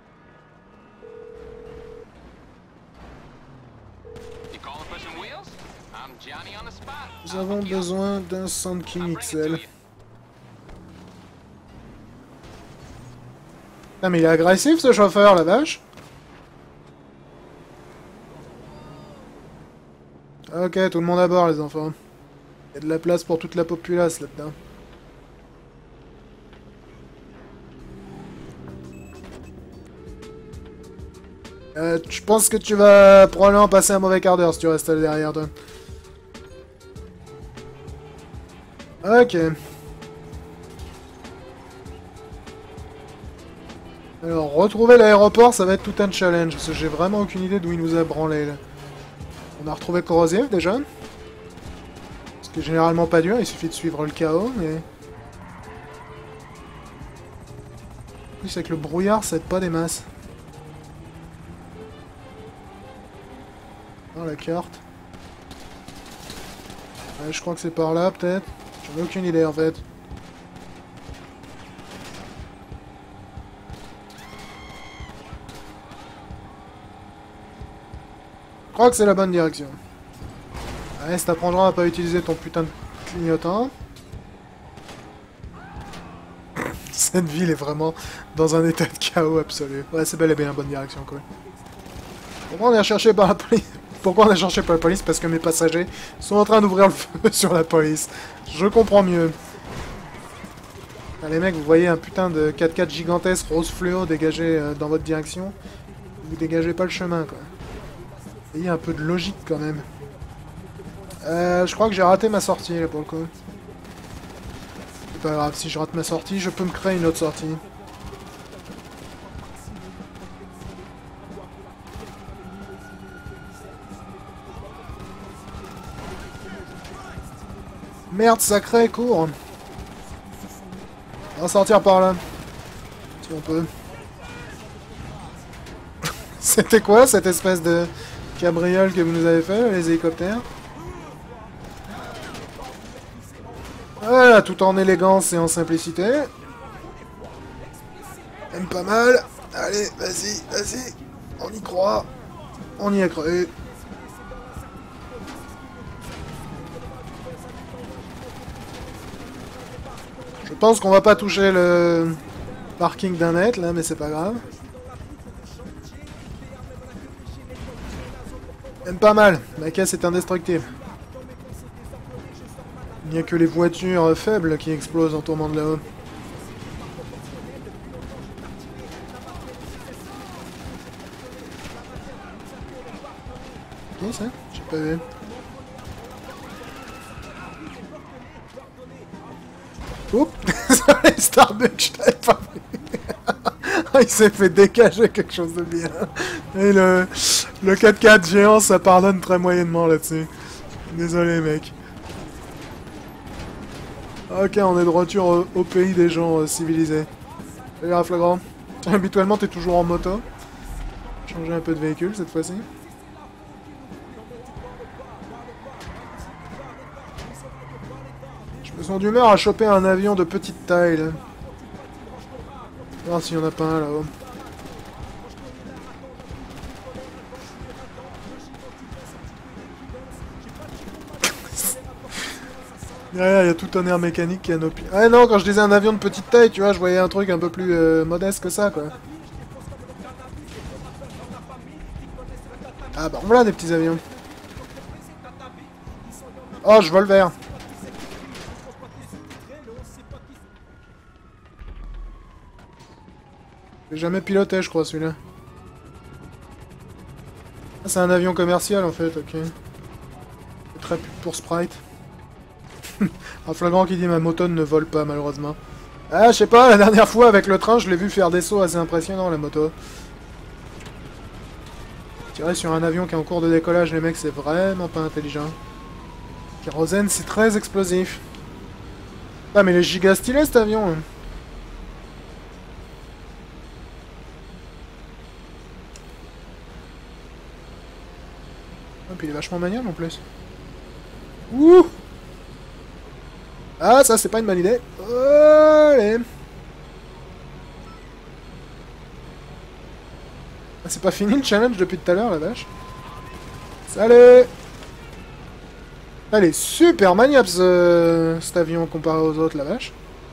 S2: You calling for some wheels? I'm Johnny on the spot.
S1: Nous avons besoin d'un Sandking XL. Ah mais il est agressif ce chauffeur, la vache. Ok, tout le monde à bord les enfants. Il y a de la place pour toute la populace là-dedans. Je pense que tu vas probablement passer un mauvais quart d'heure si tu restes là derrière toi. Ok. Alors, retrouver l'aéroport, ça va être tout un challenge, parce que j'ai vraiment aucune idée d'où il nous a branlé, là. On a retrouvé Corrosive, déjà. Ce qui est généralement pas dur, il suffit de suivre le chaos, mais... En plus, avec le brouillard, ça aide pas des masses. Oh, la carte. Ouais, je crois que c'est par là, peut-être. J'en ai aucune idée, en fait. Je crois que c'est la bonne direction. Ouais, ça t'apprendra à pas utiliser ton putain de clignotant. Cette ville est vraiment dans un état de chaos absolu. Ouais, c'est bel et bien la bonne direction, quoi. Pourquoi on est recherché par la police? Pourquoi on est cherché par la police? Parce que mes passagers sont en train d'ouvrir le feu sur la police. Je comprends mieux. Ah, les mecs, vous voyez un putain de 4x4 gigantesque rose fluo dégagé dans votre direction. Vous dégagez pas le chemin, quoi. Ayez un peu de logique, quand même. Je crois que j'ai raté ma sortie, là, pour le coup. C'est pas grave, si je rate ma sortie, je peux me créer une autre sortie. Merde, sacré, cours. On va sortir par là. Si on peut. C'était quoi, cette espèce de cabriole que vous nous avez fait, les hélicoptères? Voilà, tout en élégance et en simplicité. Même pas mal. Allez, vas-y, vas-y. On y croit. On y a cru. Je pense qu'on va pas toucher le parking d'un mètre, là, mais c'est pas grave. Même pas mal. La caisse est indestructible. Il n'y a que les voitures faibles qui explosent en tombant de là-haut. Qui ça? J'ai pas vu. Oups! Starbucks, je t'avais pas vu. Il s'est fait dégager quelque chose de bien. Et le 4x4 géant, ça pardonne très moyennement là-dessus. Désolé, mec. Ok, on est de retour au pays des gens civilisés. Fais gaffe, le grand. Tiens, habituellement, t'es toujours en moto. Changer un peu de véhicule cette fois-ci. Je me sens d'humeur à choper un avion de petite taille, là. Voir s'il y en a pas un là-haut. Derrière, il y a tout un air mécanique qui a nos pieds. Ah non, quand je disais un avion de petite taille, tu vois, je voyais un truc un peu plus modeste que ça, quoi. Ah bah voilà des petits avions. Oh, je vole vert. J'ai jamais piloté, je crois, celui-là. Ah, c'est un avion commercial, en fait, ok. C'est très pub pour Sprite. Un flagrant qui dit ma moto ne vole pas, malheureusement. Ah, je sais pas, la dernière fois avec le train, je l'ai vu faire des sauts assez impressionnants, la moto. Tirer sur un avion qui est en cours de décollage, les mecs, c'est vraiment pas intelligent. Kérosène, c'est très explosif. Ah, mais il est giga stylé, cet avion. Et puis il est vachement maniable en plus. Ouh! Ah, ça, c'est pas une bonne idée. Allez! Ah, c'est pas fini le challenge depuis tout à l'heure, la vache. Salut! Elle est super maniable, cet avion, comparé aux autres, la vache.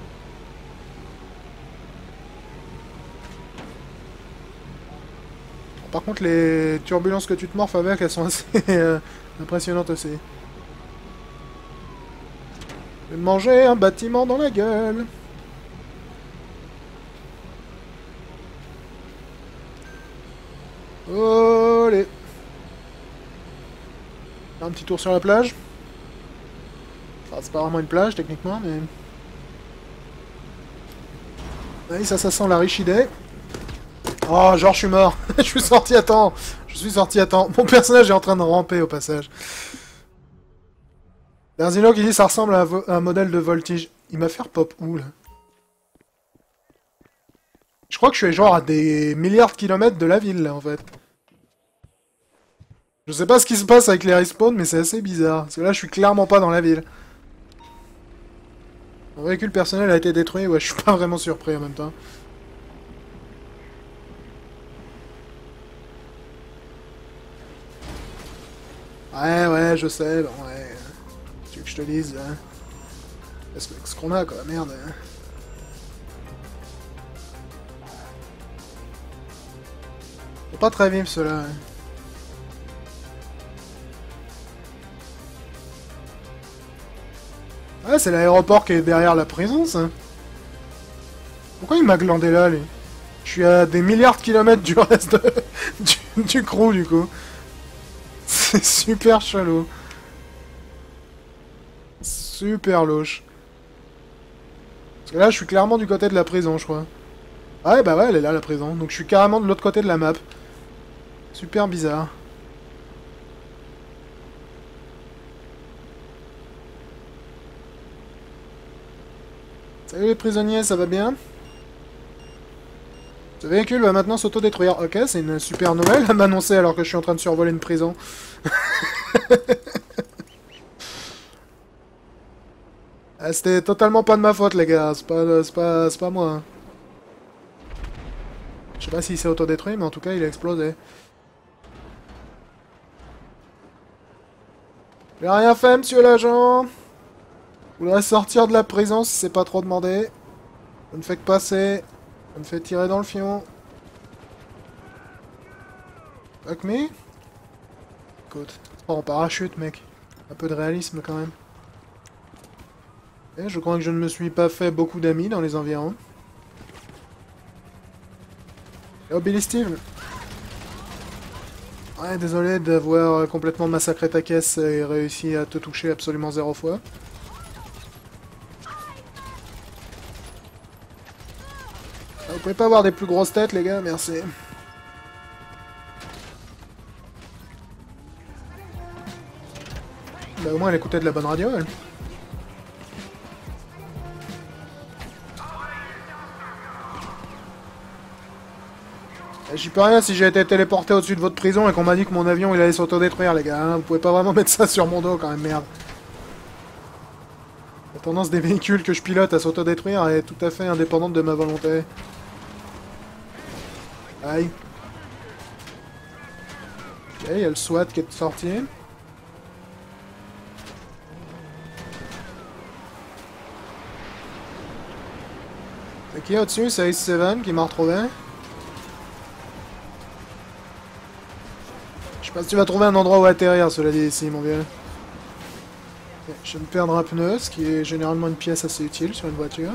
S1: Par contre, les turbulences que tu te morphes avec, elles sont assez impressionnantes aussi. Je vais me manger un bâtiment dans la gueule. Allez. Un petit tour sur la plage. Enfin, c'est pas vraiment une plage, techniquement, mais... Oui, ça sent la riche idée. Oh, genre, je suis mort. Je suis sorti à temps. Je suis sorti à temps. Mon personnage est en train de ramper, au passage. Berzino qui dit ça ressemble à un modèle de voltige. Il m'a fait pop où, là? Je crois que je suis genre à des milliards de kilomètres de la ville, là, en fait. Je sais pas ce qui se passe avec les respawns, mais c'est assez bizarre. Parce que là, je suis clairement pas dans la ville. Mon véhicule personnel a été détruit, ouais, je suis pas vraiment surpris en même temps. Ouais, je sais, bon, ouais. Tu veux que je te dise, hein? Ce qu'on a, quoi, merde. Hein. C'est pas très vif, ceux-là. Hein. Ouais, c'est l'aéroport qui est derrière la prison, ça. Pourquoi il m'a glandé là, lui? Je suis à des milliards de kilomètres du reste du crew, du coup. C'est super chelou. Super louche. Parce que là, je suis clairement du côté de la prison, je crois. Ah ouais, bah ouais, elle est là, la prison. Donc je suis carrément de l'autre côté de la map. Super bizarre. Salut les prisonniers, ça va bien? Ce véhicule va maintenant s'autodétruire. Ok, c'est une super nouvelle à m'annoncer alors que je suis en train de survoler une prison. Ah, c'était totalement pas de ma faute, les gars. C'est pas moi. Hein. Je sais pas s'il s'est autodétruit, mais en tout cas, il a explosé. J'ai rien fait, monsieur l'agent. Vous voudrez sortir de la prison si c'est pas trop demandé. Ça ne fait que passer. Ça me fait tirer dans le fion. Fuck me. Écoute, c'est pas en parachute, mec. Un peu de réalisme, quand même. Et je crois que je ne me suis pas fait beaucoup d'amis dans les environs. Oh, Billy Steve. Ouais, désolé d'avoir complètement massacré ta caisse et réussi à te toucher absolument 0 fois. Ah, vous pouvez pas avoir des plus grosses têtes, les gars, merci. Bah au moins elle écoutait de la bonne radio, elle. J'y peux rien si j'ai été téléporté au-dessus de votre prison et qu'on m'a dit que mon avion il allait s'autodétruire, les gars. Hein. Vous pouvez pas vraiment mettre ça sur mon dos quand même, merde. La tendance des véhicules que je pilote à s'autodétruire est tout à fait indépendante de ma volonté. Aïe. Ok, il y a le SWAT qui est sorti. C'est qui au-dessus? C'est Ace 7 qui m'a retrouvé. Je sais pas si tu vas trouver un endroit où atterrir, cela dit, ici, mon vieux. Okay, je vais me perdre un pneu, ce qui est généralement une pièce assez utile sur une voiture.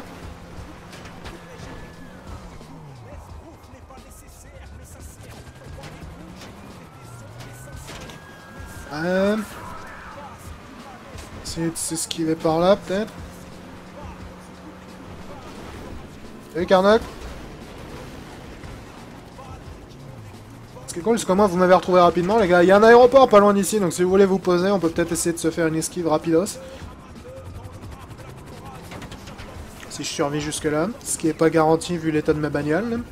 S1: Essayer de s'esquiver par là, peut-être. Salut Karnak. Ce qui est cool, c'est que moi vous m'avez retrouvé rapidement les gars. Il y a un aéroport pas loin d'ici, donc si vous voulez vous poser, on peut peut-être essayer de se faire une esquive rapidos. Si je survis jusque là, ce qui est pas garanti vu l'état de ma bagnole.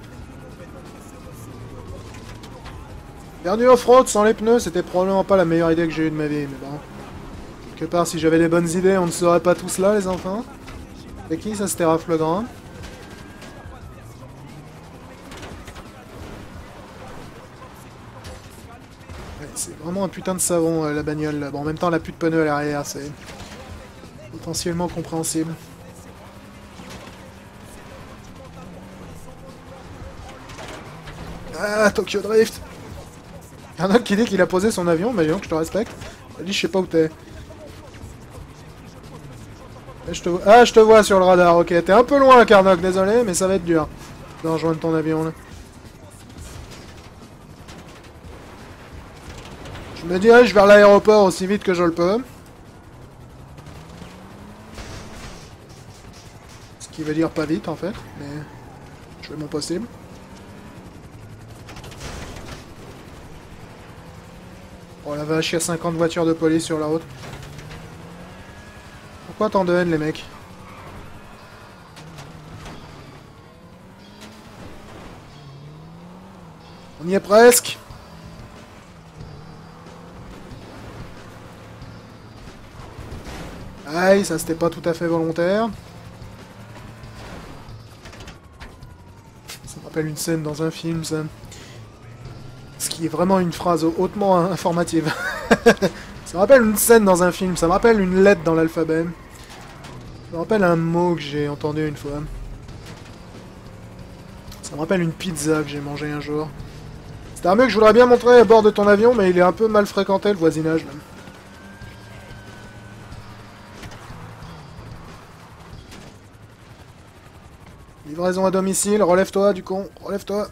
S1: Perdu off-road sans les pneus, c'était probablement pas la meilleure idée que j'ai eue de ma vie, mais bon. Quelque part, si j'avais des bonnes idées, on ne serait pas tous là, les enfants. C'est qui ça, c'était Raph le Grand? Ouais, c'est vraiment un putain de savon, la bagnole. Là. Bon, en même temps, elle a plus de pneus à l'arrière, c'est potentiellement compréhensible. Ah, Tokyo Drift! Il y en a qui dit qu'il a posé son avion, mais disons que je te respecte. Il dit, je sais pas où t'es. Ah, je te vois sur le radar, ok. T'es un peu loin, Karnak, désolé, mais ça va être dur de rejoindre ton avion, là. Je me dirige vers l'aéroport aussi vite que je le peux. Ce qui veut dire pas vite, en fait, mais je fais mon possible. Oh la vache, il y a 50 voitures de police sur la route. Pourquoi tant de haine, les mecs? On y est presque. Aïe, ça c'était pas tout à fait volontaire. Ça me rappelle une scène dans un film, ça. Ce qui est vraiment une phrase hautement informative. Ça me rappelle une scène dans un film, ça me rappelle une lettre dans l'alphabet. Ça me rappelle un mot que j'ai entendu une fois. Ça me rappelle une pizza que j'ai mangée un jour. C'est un mec que je voudrais bien montrer à bord de ton avion, mais il est un peu mal fréquenté, le voisinage, même. Livraison à domicile, relève-toi, du con, relève-toi.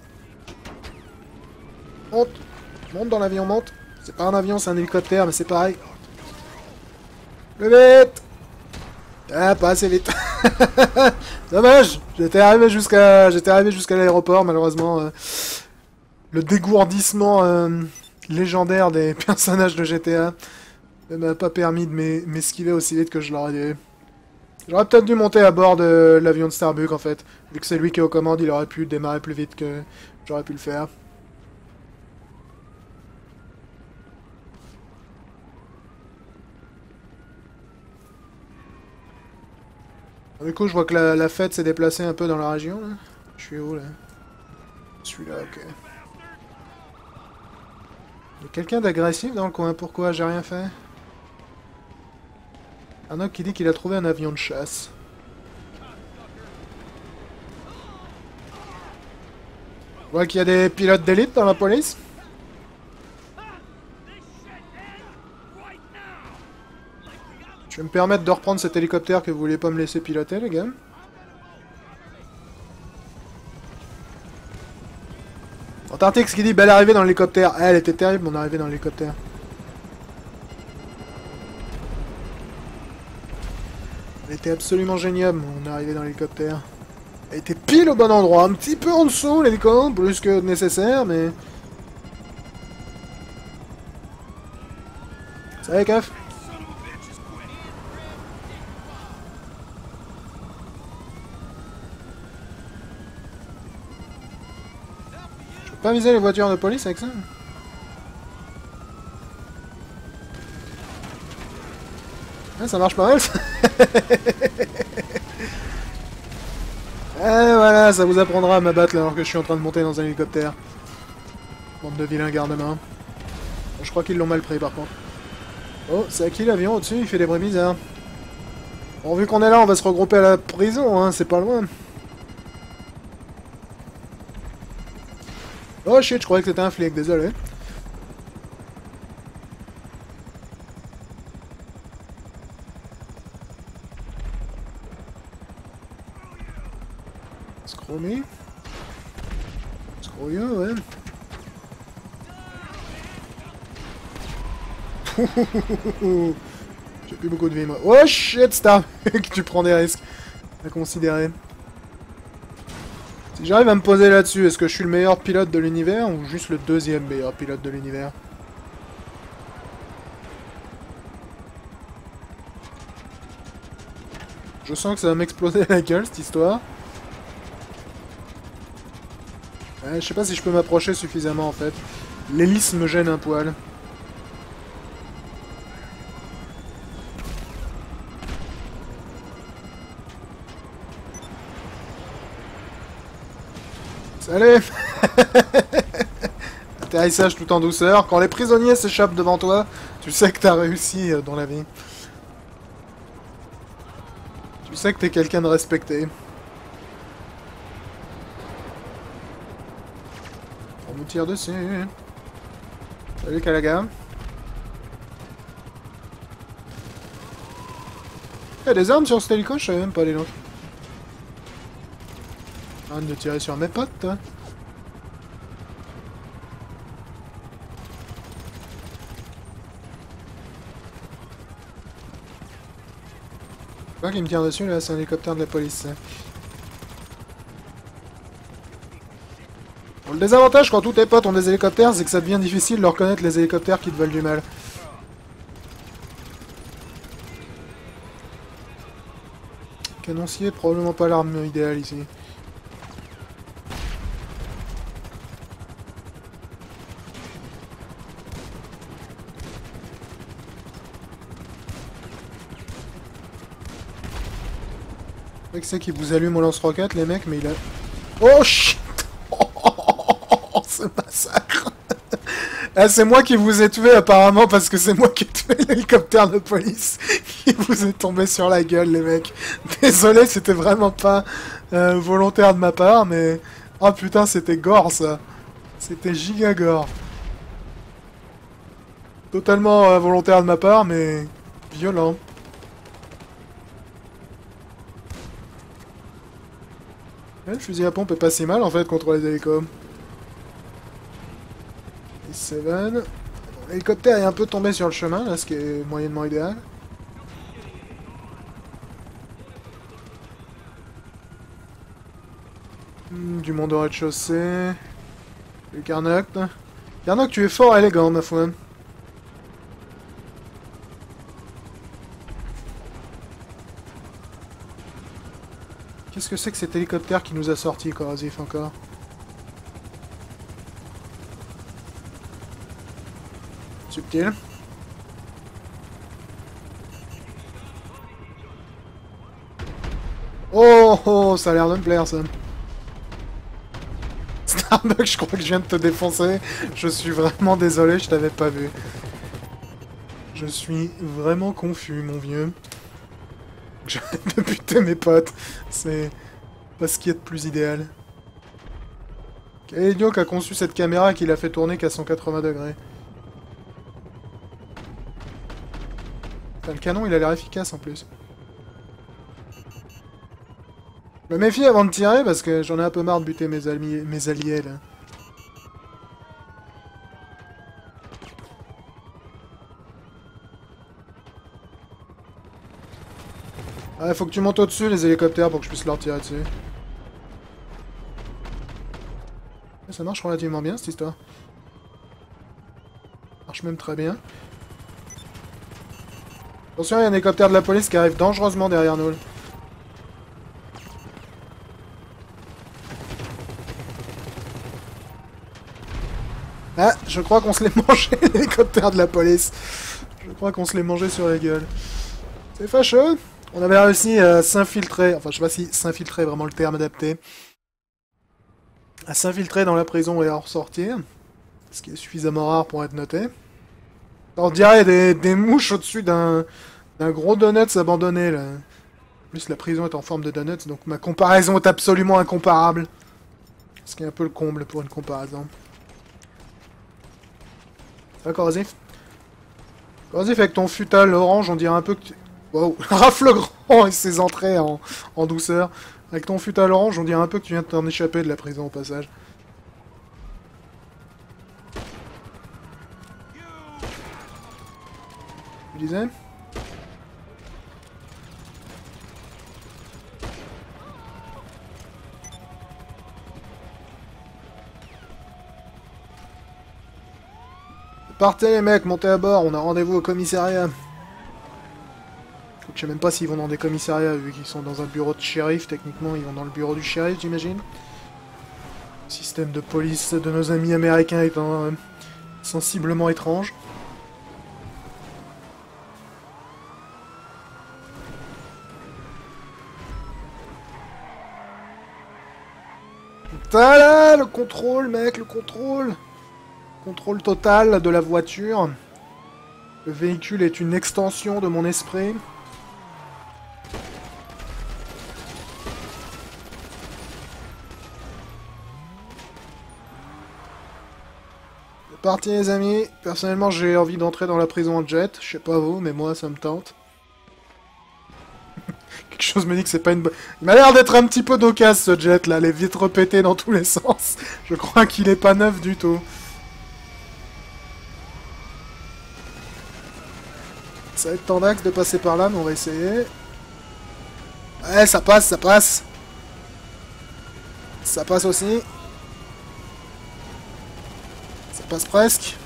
S1: Monte, monte dans l'avion, monte. C'est pas un avion, c'est un hélicoptère, mais c'est pareil. Plus vite! Ah, pas assez vite. Dommage, j'étais arrivé jusqu'à l'aéroport, malheureusement. Le dégourdissement légendaire des personnages de GTA ne m'a pas permis de m'esquiver aussi vite que je l'aurais dû. J'aurais peut-être dû monter à bord de l'avion de Starbuck, en fait. Vu que c'est lui qui est aux commandes, il aurait pu démarrer plus vite que j'aurais pu le faire. Du coup, je vois que la fête s'est déplacée un peu dans la région, là. Je suis où, là? Je suis là, ok. Il y a quelqu'un d'agressif dans le coin, pourquoi? J'ai rien fait. Un homme qui dit qu'il a trouvé un avion de chasse. Je vois qu'il y a des pilotes d'élite dans la police. Je vais me permettre de reprendre cet hélicoptère que vous vouliez pas me laisser piloter, les gars. Antarctique, ce qui dit belle arrivée dans l'hélicoptère. Ah, elle était terrible, mon arrivée dans l'hélicoptère. Elle était absolument géniale, mon arrivée dans l'hélicoptère. Elle était pile au bon endroit, un petit peu en dessous, l'hélico, plus que nécessaire, mais... Ça va, Caf? Je peux pas viser les voitures de police avec ça? Ah, ça marche pas mal, ça. Ah, voilà, ça vous apprendra à m'abattre alors que je suis en train de monter dans un hélicoptère. Bande de vilains garde-main. Bon, je crois qu'ils l'ont mal pris, par contre. Oh, c'est à qui l'avion au-dessus? Il fait des bruits bizarres. Bon, vu qu'on est là, on va se regrouper à la prison, hein, c'est pas loin. Oh shit, je croyais que c'était un flic, désolé. Screw me. Screw you, ouais. J'ai plus beaucoup de vie, moi. Oh shit, Starbuck, tu prends des risques à considérer. Si j'arrive à me poser là-dessus, est-ce que je suis le meilleur pilote de l'univers ou juste le deuxième meilleur pilote de l'univers? Je sens que ça va m'exploser la gueule, cette histoire. Je sais pas si je peux m'approcher suffisamment, en fait. L'hélice me gêne un poil. Allez. Atterrissage tout en douceur. Quand les prisonniers s'échappent devant toi, tu sais que t'as réussi dans la vie. Tu sais que t'es quelqu'un de respecté. On nous tire dessus. Salut Kalaga. Il y a des armes sur cet hélico, je savais même pas les nôtres. Arrête de tirer sur mes potes, toi. Quoi qui me tire dessus là, c'est un hélicoptère de la police. Ça. Bon, le désavantage quand tous tes potes ont des hélicoptères, c'est que ça devient difficile de reconnaître les hélicoptères qui te veulent du mal. Canoncier, probablement pas l'arme idéale ici. C'est qui vous allume au lance-roquette, les mecs, mais il a... Oh shit. Oh, ce massacre. Ah, c'est moi qui vous ai tué, apparemment, parce que c'est moi qui ai tué l'hélicoptère de police qui vous est tombé sur la gueule, les mecs. Désolé, c'était vraiment pas volontaire de ma part, mais... Oh putain, c'était gore, ça. C'était giga gore. Totalement volontaire de ma part, mais... violent. Le fusil à pompe est pas si mal en fait contre les hélicos. 7. L'hélicoptère est un peu tombé sur le chemin là, ce qui est moyennement idéal. Du monde au rez-de-chaussée. Le Carnock. Carnock, tu es fort élégant ma foi. Qu'est-ce que c'est que cet hélicoptère qui nous a sorti, Corrosif, encore? Subtil. Oh, oh, ça a l'air de me plaire, ça. Starbuck, je crois que je viens de te défoncer. Je suis vraiment désolé, je t'avais pas vu. Je suis vraiment confus, mon vieux. J'arrête de buter mes potes. C'est pas ce qu'il y a de plus idéal. Quel idiot qui a conçu cette caméra et qui l'a fait tourner qu'à 180 degrés. Putain, le canon, il a l'air efficace en plus. Je me méfie avant de tirer parce que j'en ai un peu marre de buter mes alliés là. Ah, faut que tu montes au-dessus les hélicoptères pour que je puisse leur tirer dessus. Ça marche relativement bien cette histoire. Ça marche même très bien. Attention, il y a un hélicoptère de la police qui arrive dangereusement derrière nous. Ah, je crois qu'on se l'est mangé, l'hélicoptère de la police. Je crois qu'on se l'est mangé sur la gueule. C'est fâcheux. On avait réussi à s'infiltrer, enfin je sais pas si s'infiltrer est vraiment le terme adapté, à s'infiltrer dans la prison et à en ressortir, ce qui est suffisamment rare pour être noté. On dirait des mouches au-dessus d'un gros donut abandonné là. En plus la prison est en forme de donut, donc ma comparaison est absolument incomparable. Ce qui est un peu le comble pour une comparaison. Ça va Corrosif? Corrosif avec ton futal orange, on dirait un peu que tu... Wow, Rafle Grand et ses entrées en douceur. Avec ton futal orange, on dirait un peu que tu viens de t'en échapper de la prison au passage. Tu disais? Partez les mecs, montez à bord, on a rendez-vous au commissariat. Je sais même pas s'ils vont dans des commissariats, vu qu'ils sont dans un bureau de shérif, techniquement ils vont dans le bureau du shérif, j'imagine. Le système de police de nos amis américains étant sensiblement étrange. Tada, le contrôle, mec, le contrôle. Contrôle total de la voiture. Le véhicule est une extension de mon esprit. C'est parti les amis. Personnellement j'ai envie d'entrer dans la prison en jet. Je sais pas vous, mais moi ça me tente. Quelque chose me dit que c'est pas une bonne... Il m'a l'air d'être un petit peu d'occasion ce jet là, les vitres pétées dans tous les sens. Je crois qu'il est pas neuf du tout. Ça va être tendax de passer par là, mais on va essayer. Ouais, ça passe, ça passe. Ça passe aussi. Ça passe presque.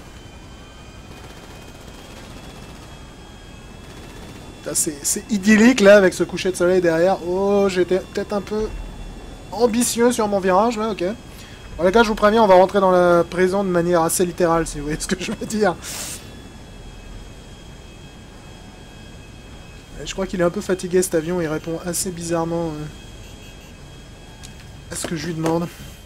S1: C'est idyllique là avec ce coucher de soleil derrière. Oh, j'étais peut-être un peu ambitieux sur mon virage, mais ok. Bon les gars, je vous préviens, on va rentrer dans la prison de manière assez littérale, si vous voyez ce que je veux dire. Et je crois qu'il est un peu fatigué cet avion, il répond assez bizarrement à ce que je lui demande.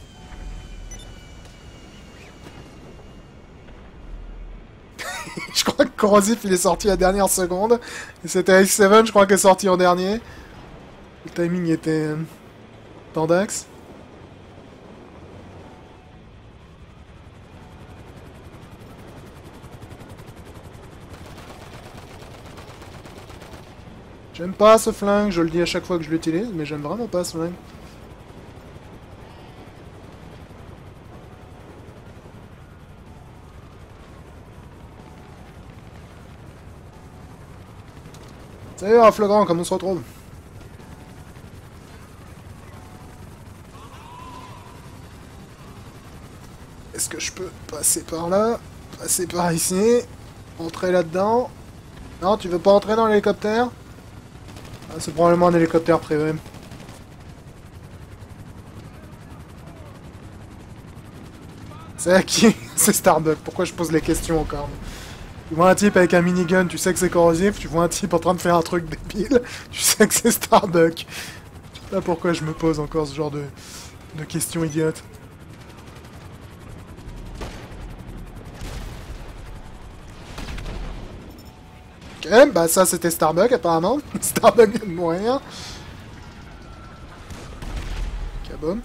S1: Je crois que Corrosif il est sorti à la dernière seconde. Et c'était X7 je crois qui est sorti en dernier. Le timing était tendax. J'aime pas ce flingue, je le dis à chaque fois que je l'utilise, mais j'aime vraiment pas ce flingue. Salut Raflegrand, comment on se retrouve? Est-ce que je peux passer par là? Passer par ici? Entrer là-dedans? Non, tu veux pas entrer dans l'hélicoptère? Ah, c'est probablement un hélicoptère privé. C'est à qui? C'est Starbuck. Pourquoi je pose les questions encore? Tu vois un type avec un minigun, tu sais que c'est corrosif. Tu vois un type en train de faire un truc débile, tu sais que c'est Starbuck. Je sais pas pourquoi je me pose encore ce genre de questions idiotes. Ok, bah ça c'était Starbuck apparemment. Starbuck vient de mourir. Kaboom.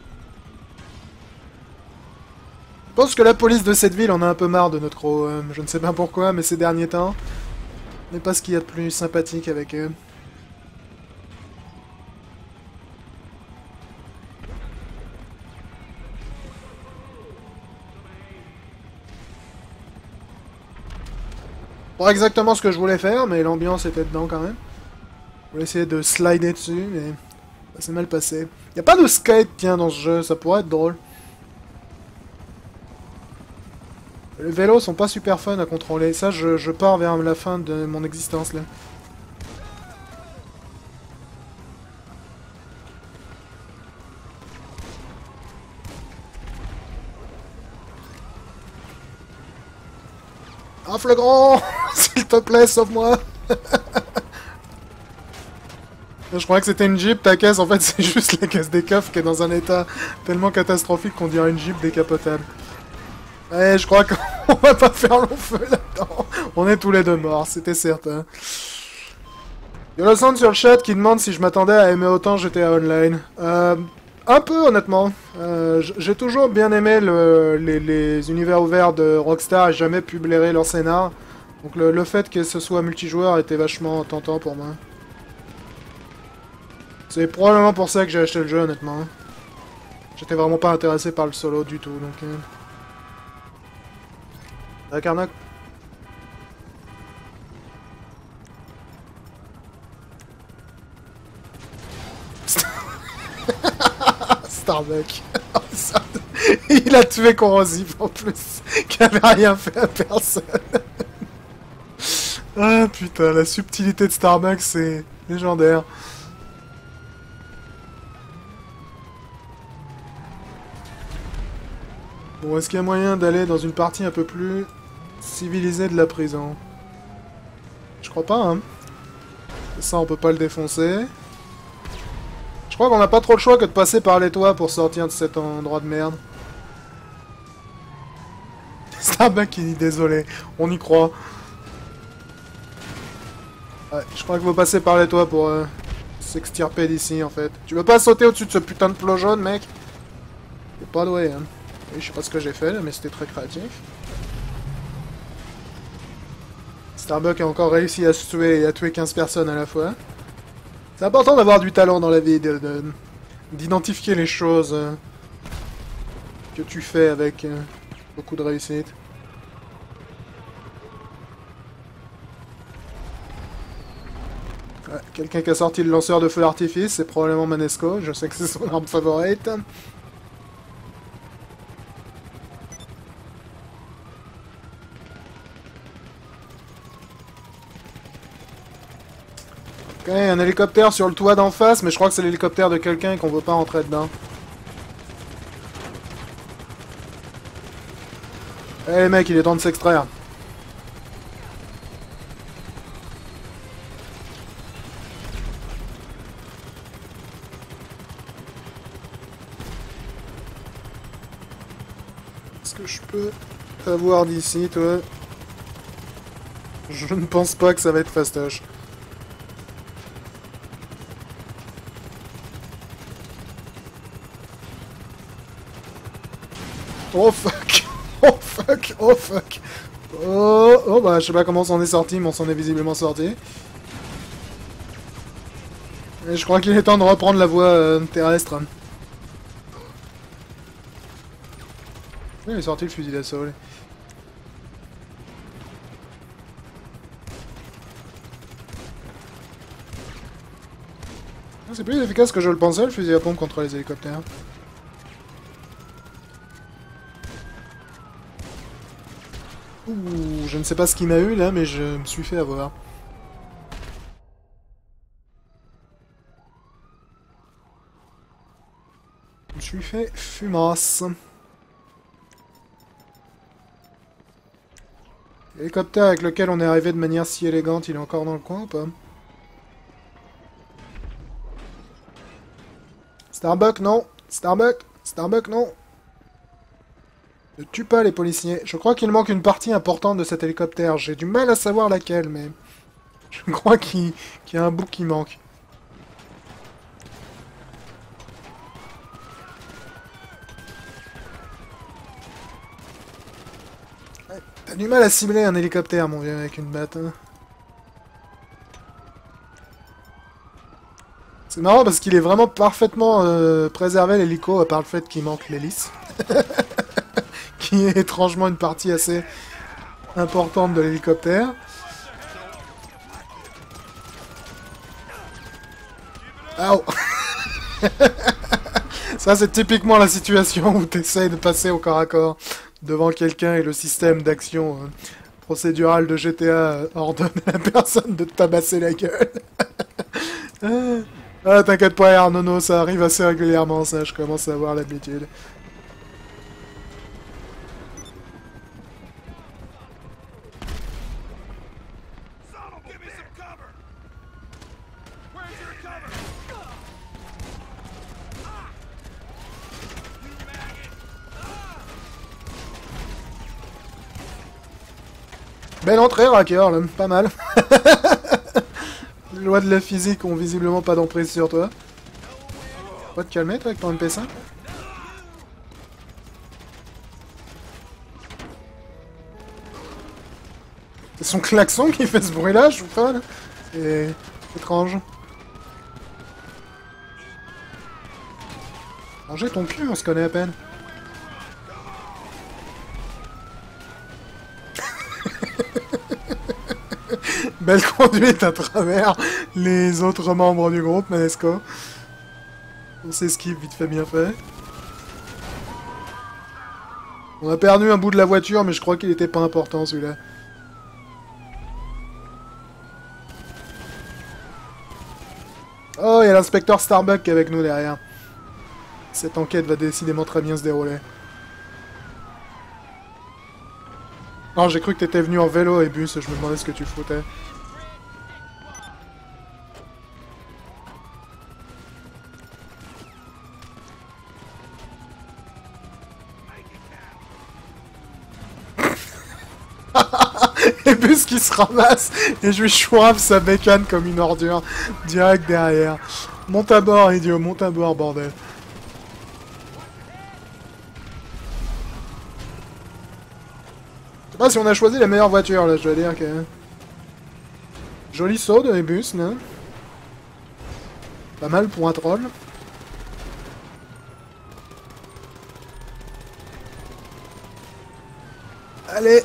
S1: Je pense que la police de cette ville en a un peu marre de notre croc. Je ne sais pas pourquoi, mais ces derniers temps, ce n'est pas ce qu'il y a de plus sympathique avec eux. Pas exactement ce que je voulais faire, mais l'ambiance était dedans quand même. Je voulais essayer de slider dessus, mais ça s'est mal passé. Y a pas de skate, tiens, dans ce jeu, ça pourrait être drôle. Les vélos sont pas super fun à contrôler. Ça, je pars vers la fin de mon existence, là. Ah, Flagrant! S'il te plaît, sauve-moi! Je croyais que c'était une Jeep, ta caisse, en fait, c'est juste la caisse des coffres qui est dans un état tellement catastrophique qu'on dirait une Jeep décapotable. Ouais, je crois qu'on va pas faire long feu là-dedans. On est tous les deux morts, c'était certain. Il y a le centre sur le chat qui demande si je m'attendais à aimer autant GTA Online. Un peu, honnêtement. J'ai toujours bien aimé les univers ouverts de Rockstar et jamais pu blairer leur scénar. Donc le fait que ce soit multijoueur était vachement tentant pour moi. C'est probablement pour ça que j'ai acheté le jeu, honnêtement. J'étais vraiment pas intéressé par le solo du tout, donc... Karnak. Starbuck. Il a tué Corrosif en plus, qui avait rien fait à personne. Ah putain, la subtilité de Starbucks, c'est légendaire. Bon, est-ce qu'il y a moyen d'aller dans une partie un peu plus civilisée de la prison? Je crois pas, hein. Ça, on peut pas le défoncer. Je crois qu'on n'a pas trop le choix que de passer par les toits pour sortir de cet endroit de merde. Starbucks qui dit désolé, on y croit. Ouais, je crois qu'il faut passer par les toits pour s'extirper d'ici en fait. Tu veux pas sauter au-dessus de ce putain de plot jaune, mec? T'es pas doué, hein. Oui, je sais pas ce que j'ai fait là, mais c'était très créatif. Starbucks a encore réussi à se tuer et à tuer 15 personnes à la fois. C'est important d'avoir du talent dans la vie, d'identifier les choses que tu fais avec beaucoup de réussite. Ouais, quelqu'un qui a sorti le lanceur de feu d'artifice, c'est probablement Manesco, je sais que c'est son arme favorite. Ok, un hélicoptère sur le toit d'en face, mais je crois que c'est l'hélicoptère de quelqu'un et qu'on veut pas rentrer dedans. Eh les mecs, il est temps de s'extraire. Est-ce que je peux t'avoir d'ici, toi? Je ne pense pas que ça va être fastoche. Oh fuck! Oh fuck! Oh fuck! Oh bah je sais pas comment on s'en est sorti, mais on s'en est visiblement sorti. Et je crois qu'il est temps de reprendre la voie terrestre. Il est sorti le fusil d'assaut. C'est plus efficace que je le pensais, le fusil à pompe contre les hélicoptères. Ouh, je ne sais pas ce qui m'a eu là, mais je me suis fait avoir. Je me suis fait fumasse. L'hélicoptère avec lequel on est arrivé de manière si élégante, il est encore dans le coin ou pas? Starbucks, non! Starbucks! Starbucks, non! Ne tue pas les policiers. Je crois qu'il manque une partie importante de cet hélicoptère. J'ai du mal à savoir laquelle, mais... Je crois qu'il y a un bout qui manque. Ouais, t'as du mal à cibler un hélicoptère, mon vieux, avec une batte. Hein. C'est marrant parce qu'il est vraiment parfaitement préservé, l'hélico, à part le fait qu'il manque l'hélice. Qui est étrangement une partie assez importante de l'hélicoptère. Ow. Ça, c'est typiquement la situation où tu essayes de passer au corps à corps devant quelqu'un et le système d'action procédural de GTA ordonne à la personne de te tabasser la gueule. Ah, t'inquiète pas, Arnono, ça arrive assez régulièrement, ça, je commence à avoir l'habitude. Belle entrée, Racker, là. Pas mal. Les lois de la physique ont visiblement pas d'emprise sur toi. Pas te calmer, toi, avec ton MP5. C'est son klaxon qui fait ce bruit-là, je trouve pas, là. C'est étrange. Ranger ton cul, on se connaît à peine. Belle conduite à travers les autres membres du groupe, Manesco. On s'esquive vite fait bien fait. On a perdu un bout de la voiture, mais je crois qu'il était pas important celui-là. Oh, il y a l'inspecteur Starbuck avec nous derrière. Cette enquête va décidément très bien se dérouler. Oh, j'ai cru que t'étais venu en vélo et bus, je me demandais ce que tu foutais. Et bus qui se ramasse et je lui chourave sa bécane comme une ordure direct derrière. Monte à bord, idiot, monte à bord, bordel. Je sais pas si on a choisi la meilleure voiture là, je dois dire que... Joli saut de les bus, non? Pas mal pour un troll. Allez!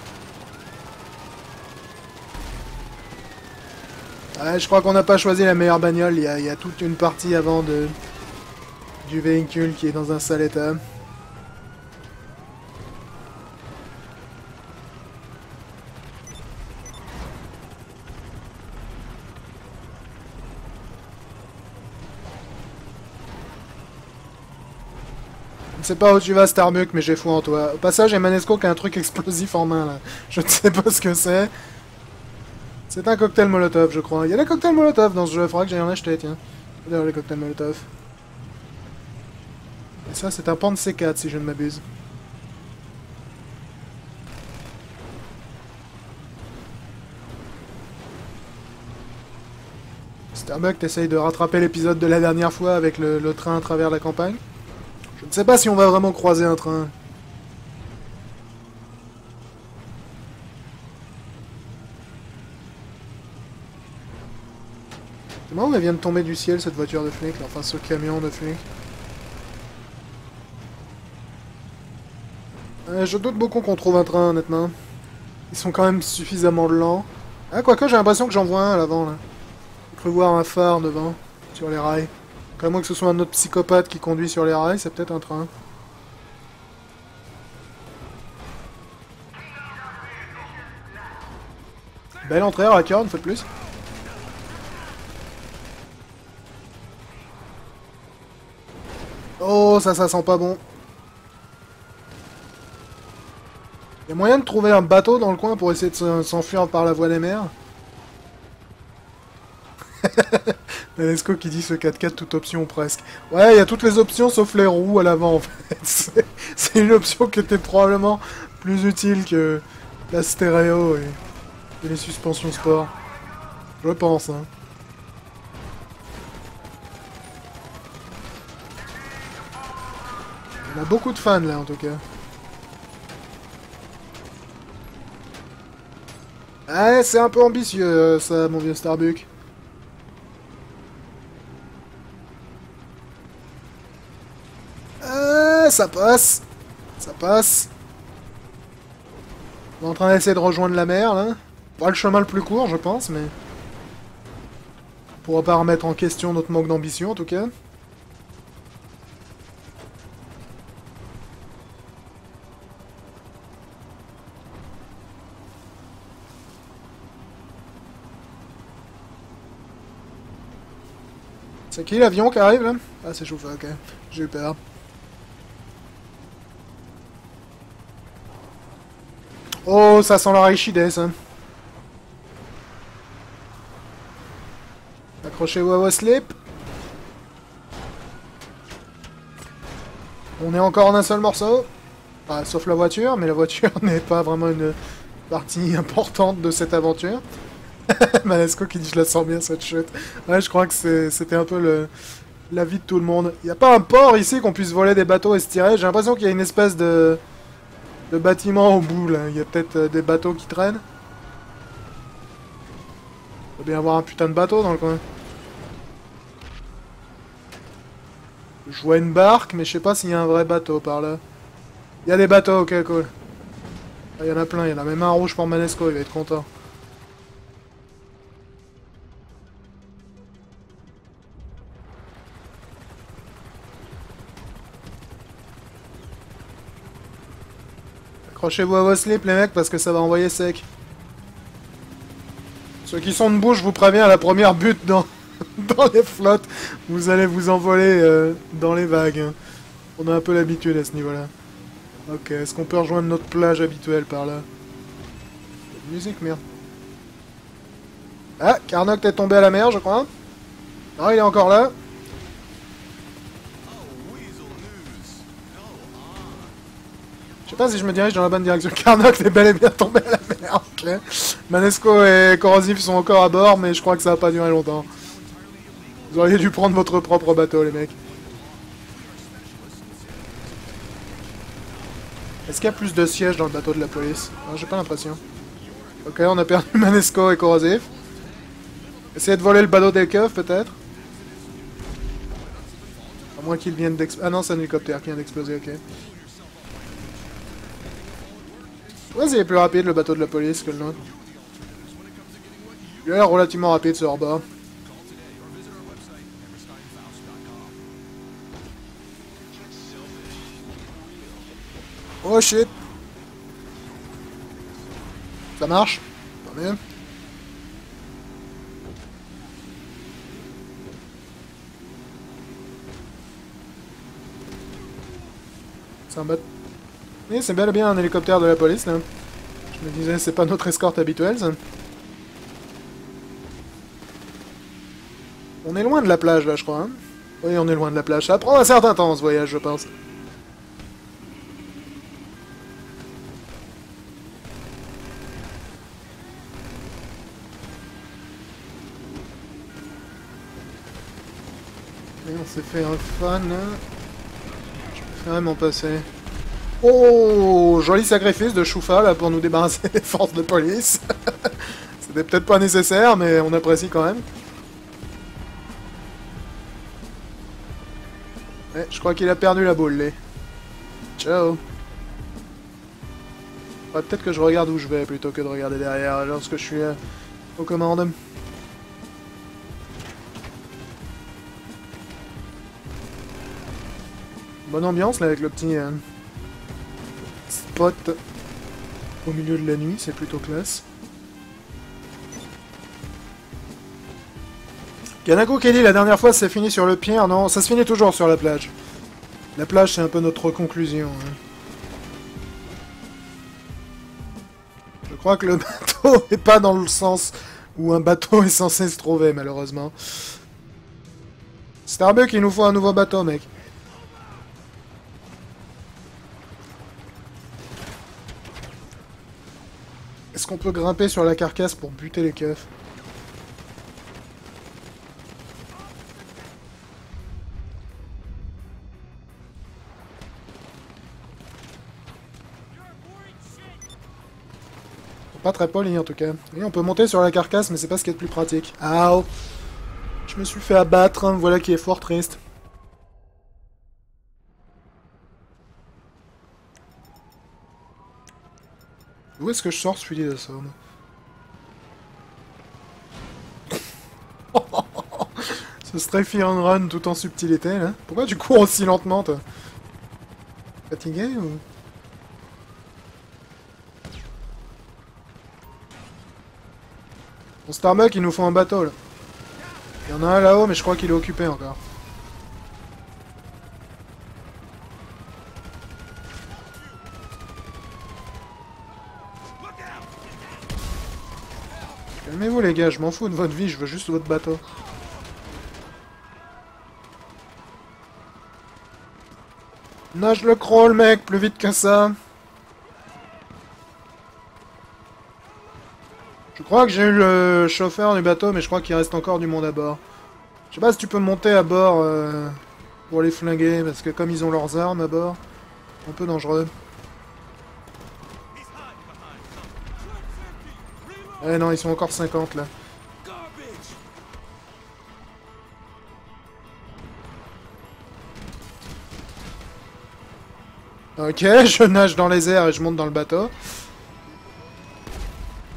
S1: Ouais, je crois qu'on n'a pas choisi la meilleure bagnole, il y a toute une partie avant du véhicule qui est dans un sale état. Je ne sais pas où tu vas, Starbuck, mais j'ai foi en toi. Au passage, il y a Manesco qui a un truc explosif en main, là. Je ne sais pas ce que c'est. C'est un cocktail Molotov, je crois. Il y a des cocktails Molotov dans ce jeu, il faudra que j'aille en acheter, tiens. D'ailleurs, les cocktails Molotov. Et ça, c'est un pan de C4, si je ne m'abuse. Starbuck, t'essayes de rattraper l'épisode de la dernière fois avec le train à travers la campagne. Je ne sais pas si on va vraiment croiser un train. C'est marrant, elle vient de tomber du ciel, cette voiture de flic, là. Enfin, ce camion de flic. Je doute beaucoup qu'on trouve un train, honnêtement. Ils sont quand même suffisamment lents. Ah, quoique, j'ai l'impression que j'en vois un à l'avant, là. J'ai cru voir un phare devant, sur les rails. À moins que ce soit un autre psychopathe qui conduit sur les rails, c'est peut-être un train. Belle entrée, Racker, une fois de plus. Oh, ça sent pas bon. Il y a moyen de trouver un bateau dans le coin pour essayer de s'enfuir par la voie des mers. Lesco qui dit ce 4x4 toute option presque. Ouais, il y a toutes les options sauf les roues à l'avant en fait. C'est une option qui était probablement plus utile que la stéréo et les suspensions sport. Je pense, hein. Il y a beaucoup de fans là en tout cas. Ouais, c'est un peu ambitieux ça, mon vieux Starbuck. Ça passe. Ça passe. On est en train d'essayer de rejoindre la mer, là. Pas le chemin le plus court, je pense, mais... On pourra pas remettre en question notre manque d'ambition, en tout cas. C'est qui l'avion qui arrive, là? Ah, c'est chauffé, ok. J'ai eu peur. Oh, ça sent la Raishide, ça. Accrochez-vous à vos slips. On est encore en un seul morceau. Ah, sauf la voiture, mais la voiture n'est pas vraiment une partie importante de cette aventure. Manesco qui dit je la sens bien cette chute. Ouais, je crois que c'était un peu la vie de tout le monde. Il n'y a pas un port ici qu'on puisse voler des bateaux et se tirer. J'ai l'impression qu'il y a une espèce de bâtiment au bout là. Il y a peut-être des bateaux qui traînent. Il doit bien avoir un putain de bateau dans le coin. Je vois une barque, mais je sais pas s'il y a un vrai bateau par là. Il y a des bateaux, ok, cool. Ah, il y en a plein, il y en a même un rouge pour Manesco, il va être content. Accrochez-vous à vos slips les mecs parce que ça va envoyer sec. Ceux qui sont debout, je vous préviens, à la première butte dans, dans les flottes, vous allez vous envoler dans les vagues. Hein. On a un peu l'habitude à ce niveau-là. Ok, est-ce qu'on peut rejoindre notre plage habituelle par là? Musique, merde. Ah, Karnok est tombé à la mer, je crois. Ah, il est encore là. Je sais pas si je me dirige dans la bonne direction. Karnok est bel et bien tombé à la mer, ok. Manesco et Corrosif sont encore à bord, mais je crois que ça va pas durer longtemps. Vous auriez dû prendre votre propre bateau, les mecs. Est-ce qu'il y a plus de sièges dans le bateau de la police? J'ai pas l'impression. Ok, on a perdu Manesco et Corrosif. Essayez de voler le bateau des keufs, peut-être? À moins qu'ils viennent d'exploser. Ah non, c'est un hélicoptère qui vient d'exploser, ok. Ouais, il est plus rapide le bateau de la police que le nôtre. Il a l'air relativement rapide ce hors-bord. Oh shit! Ça marche? Tant mieux. C'est un bateau. Oui, c'est bel et bien un hélicoptère de la police, là. Je me disais, c'est pas notre escorte habituelle, ça. On est loin de la plage, là, je crois. Hein. Oui, on est loin de la plage. Ça prend un certain temps, ce voyage, je pense. Et on s'est fait un fan, là. Je peux vraiment passer. Oh, joli sacrifice de Choufa, là, pour nous débarrasser des forces de police. C'était peut-être pas nécessaire, mais on apprécie quand même. Ouais, je crois qu'il a perdu la boule, les. Ciao. Ouais, peut-être que je regarde où je vais, plutôt que de regarder derrière, lorsque je suis aux commandes. Bonne ambiance, là, avec le petit... spot au milieu de la nuit, c'est plutôt classe. Kanako qui dit la dernière fois c'est fini sur le pier, non, ça se finit toujours sur la plage. La plage c'est un peu notre conclusion. Hein. Je crois que le bateau est pas dans le sens où un bateau est censé se trouver malheureusement. Starbuck, il nous faut un nouveau bateau mec. Est-ce qu'on peut grimper sur la carcasse pour buter les keufs? Pas très poli en tout cas. Oui, on peut monter sur la carcasse, mais c'est pas ce qui est le plus pratique. Ow! Je me suis fait abattre, hein, voilà qui est fort triste. Où est-ce que je sors ce fusil d'assaut? Ce strafey and run tout en subtilité, là. Pourquoi tu cours aussi lentement, toi? Fatigué ou... Bon, Starbuck, il nous faut un bateau, là. Il y en a un là-haut, mais je crois qu'il est occupé encore. Calmez-vous, les gars, je m'en fous de votre vie, je veux juste votre bateau. Nage le crawl, mec, plus vite que ça. Je crois que j'ai eu le chauffeur du bateau, mais je crois qu'il reste encore du monde à bord. Je sais pas si tu peux monter à bord pour les flinguer, parce que comme ils ont leurs armes à bord, un peu dangereux. Eh non, ils sont encore 50 là. Ok, je nage dans les airs et je monte dans le bateau.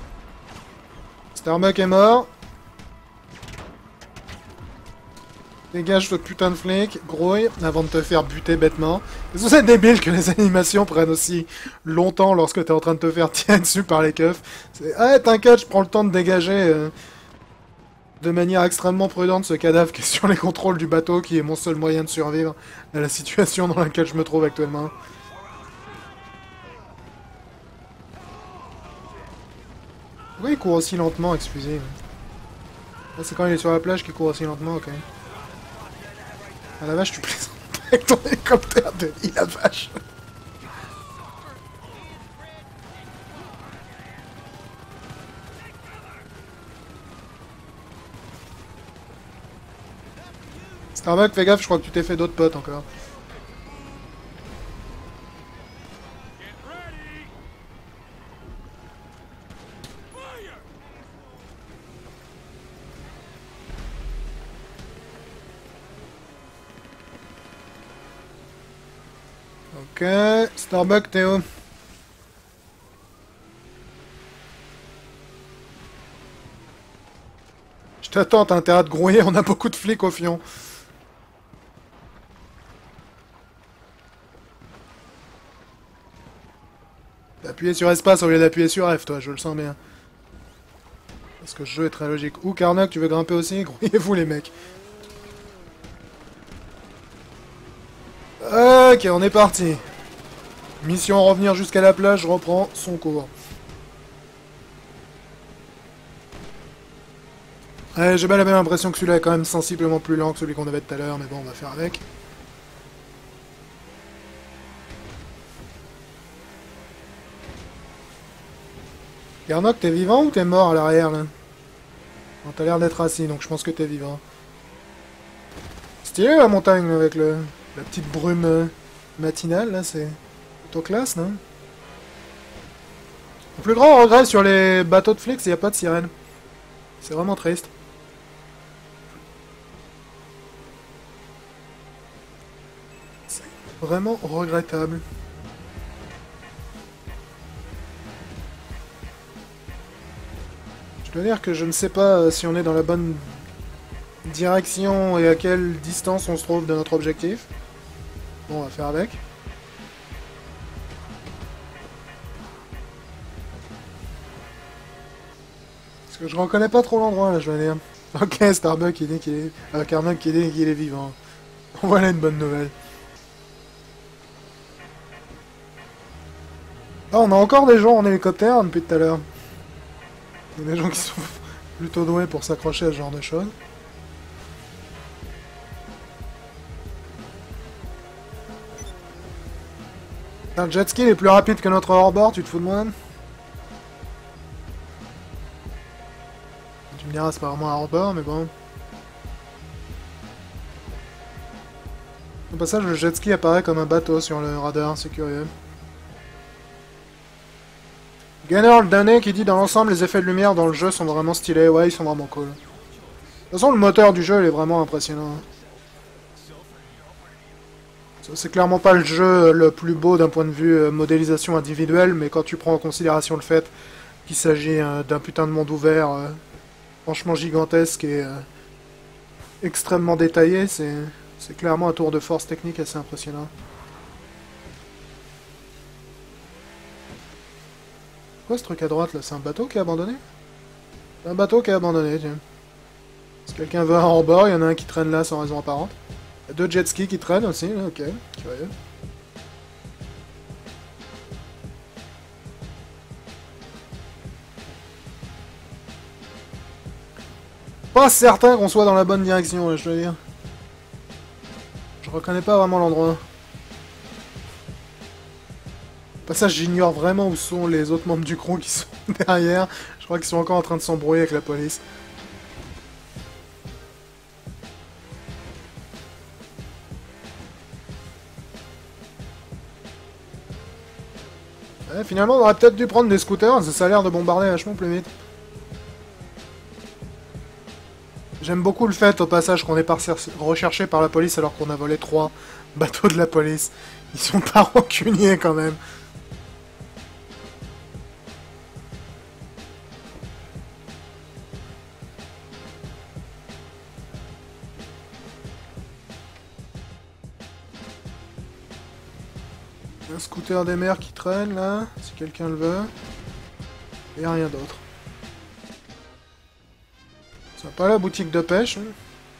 S1: Starbuck est mort. Dégage ce putain de flic, grouille, avant de te faire buter bêtement. C'est débile que les animations prennent aussi longtemps lorsque t'es en train de te faire tirer dessus par les keufs. Ah, t'inquiète, je prends le temps de dégager de manière extrêmement prudente ce cadavre qui est sur les contrôles du bateau, qui est mon seul moyen de survivre à la situation dans laquelle je me trouve actuellement. Pourquoi il court aussi lentement, excusez. Ah, c'est quand il est sur la plage qu'il court aussi lentement, ok. Ah la vache, tu plaisantes avec ton hélicoptère de vie, la vache. Starbuck, fais gaffe, je crois que tu t'es fait d'autres potes encore. Ok, Starbuck, t'es où? Je t'attends, t'as intérêt à te grouiller, on a beaucoup de flics au fion. T'as appuyé sur espace au lieu d'appuyer sur F, toi, je le sens bien. Parce que ce jeu est très logique. Ou Karnak, tu veux grimper aussi? Grouillez-vous, les mecs. Ok, on est parti. Mission revenir jusqu'à la plage reprend son cours. Ouais, j'ai bien la même impression que celui-là est quand même sensiblement plus lent que celui qu'on avait tout à l'heure, mais bon, on va faire avec. Karnak, t'es vivant ou t'es mort à l'arrière, là? Non, t'as l'air d'être assis, donc je pense que t'es vivant. Stylé la montagne, avec la petite brume matinale, là, c'est plutôt classe, non? Le plus grand regret sur les bateaux de flics, c'est qu'il n'y a pas de sirène. C'est vraiment triste. C'est vraiment regrettable. Je dois dire que je ne sais pas si on est dans la bonne direction et à quelle distance on se trouve de notre objectif. Bon, on va faire avec. Parce que je reconnais pas trop l'endroit là, je veux dire. Ok, Starbuck il dit qu'il est... Carmack qui dit qu'il est vivant. Voilà une bonne nouvelle. Ah, on a encore des gens en hélicoptère depuis tout à l'heure. Il y a des gens qui sont plutôt doués pour s'accrocher à ce genre de choses. Un jet ski est plus rapide que notre hors-bord, tu te fous de moi? Tu me diras, c'est pas vraiment un hors-bord, mais bon. Au passage, le jet ski apparaît comme un bateau sur le radar, c'est curieux. Gainer Daney qui dit dans l'ensemble les effets de lumière dans le jeu sont vraiment stylés, ouais ils sont vraiment cool. De toute façon le moteur du jeu il est vraiment impressionnant. C'est clairement pas le jeu le plus beau d'un point de vue modélisation individuelle, mais quand tu prends en considération le fait qu'il s'agit d'un putain de monde ouvert franchement gigantesque et extrêmement détaillé, c'est clairement un tour de force technique assez impressionnant. Quoi ce truc à droite là? C'est un bateau qui est abandonné? C'est un bateau qui est abandonné, tiens. Si quelqu'un veut un hors-bord, il y en a un qui traîne là sans raison apparente. Il y a deux jet skis qui traînent aussi, là, ok, curieux. Pas certain qu'on soit dans la bonne direction, là, je veux dire. Je reconnais pas vraiment l'endroit. Pas ça, j'ignore vraiment où sont les autres membres du crew qui sont derrière. Je crois qu'ils sont encore en train de s'embrouiller avec la police. Ouais, finalement, on aurait peut-être dû prendre des scooters, ça a l'air de bombarder vachement plus vite. J'aime beaucoup le fait, au passage, qu'on est recherché par la police alors qu'on a volé 3 bateaux de la police. Ils sont pas rancuniers, quand même. scooter des mers qui traîne là, si quelqu'un le veut. Et rien d'autre. Sympa la boutique de pêche. Hein.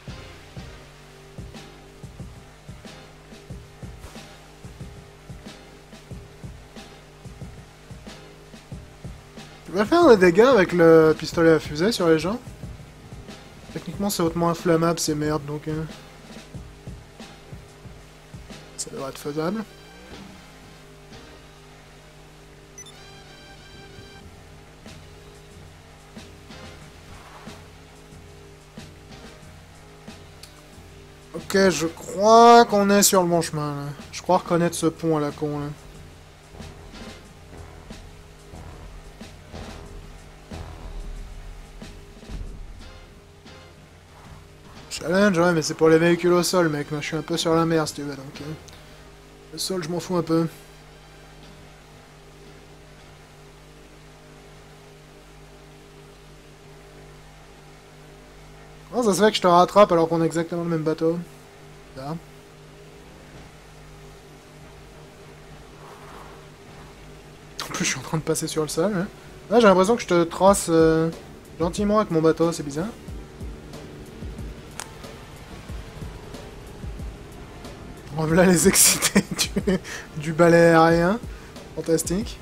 S1: Tu vas faire des dégâts avec le pistolet à fusée sur les gens? Techniquement c'est hautement inflammable ces merdes donc... ça devrait être faisable. Ok, je crois qu'on est sur le bon chemin, là. Je crois reconnaître ce pont à la con, là. Challenge, ouais, mais c'est pour les véhicules au sol, mec. Moi, je suis un peu sur la mer, si tu veux, donc... le sol, je m'en fous un peu. Comment ça se fait que je te rattrape alors qu'on a exactement le même bateau? Là. En plus, je suis en train de passer sur le sol. Hein. Là, j'ai l'impression que je te trace gentiment avec mon bateau, c'est bizarre. On va les exciter du balai aérien. Fantastique.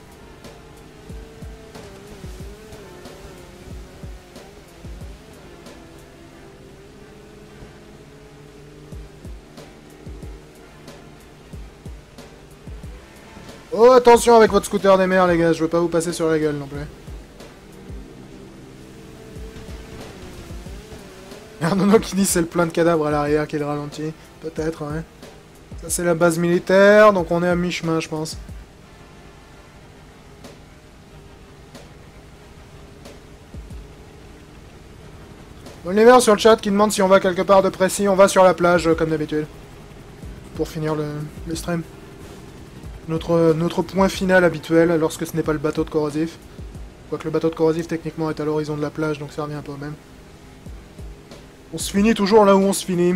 S1: Oh, attention avec votre scooter des mers, les gars, je veux pas vous passer sur la gueule non plus. Arnono qui dit c'est le plein de cadavres à l'arrière qui est le ralenti. Peut-être, ouais. Ça c'est la base militaire, donc on est à mi-chemin, je pense. Oliver sur le chat qui demande si on va quelque part de précis, on va sur la plage comme d'habitude. Pour finir le stream. Notre point final habituel lorsque ce n'est pas le bateau de corrosif. Quoique le bateau de corrosif techniquement est à l'horizon de la plage, donc ça revient un peu au même. On se finit toujours là où on se finit.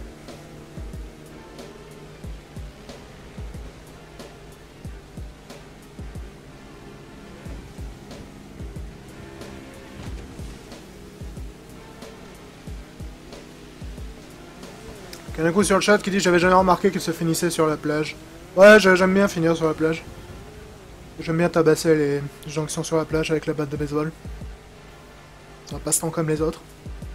S1: Il y a un coup sur le chat qui dit j'avais jamais remarqué qu'il se finissait sur la plage. Ouais, j'aime bien finir sur la plage. J'aime bien tabasser les gens qui sont sur la plage avec la batte de baseball. C'est un passe-temps comme les autres.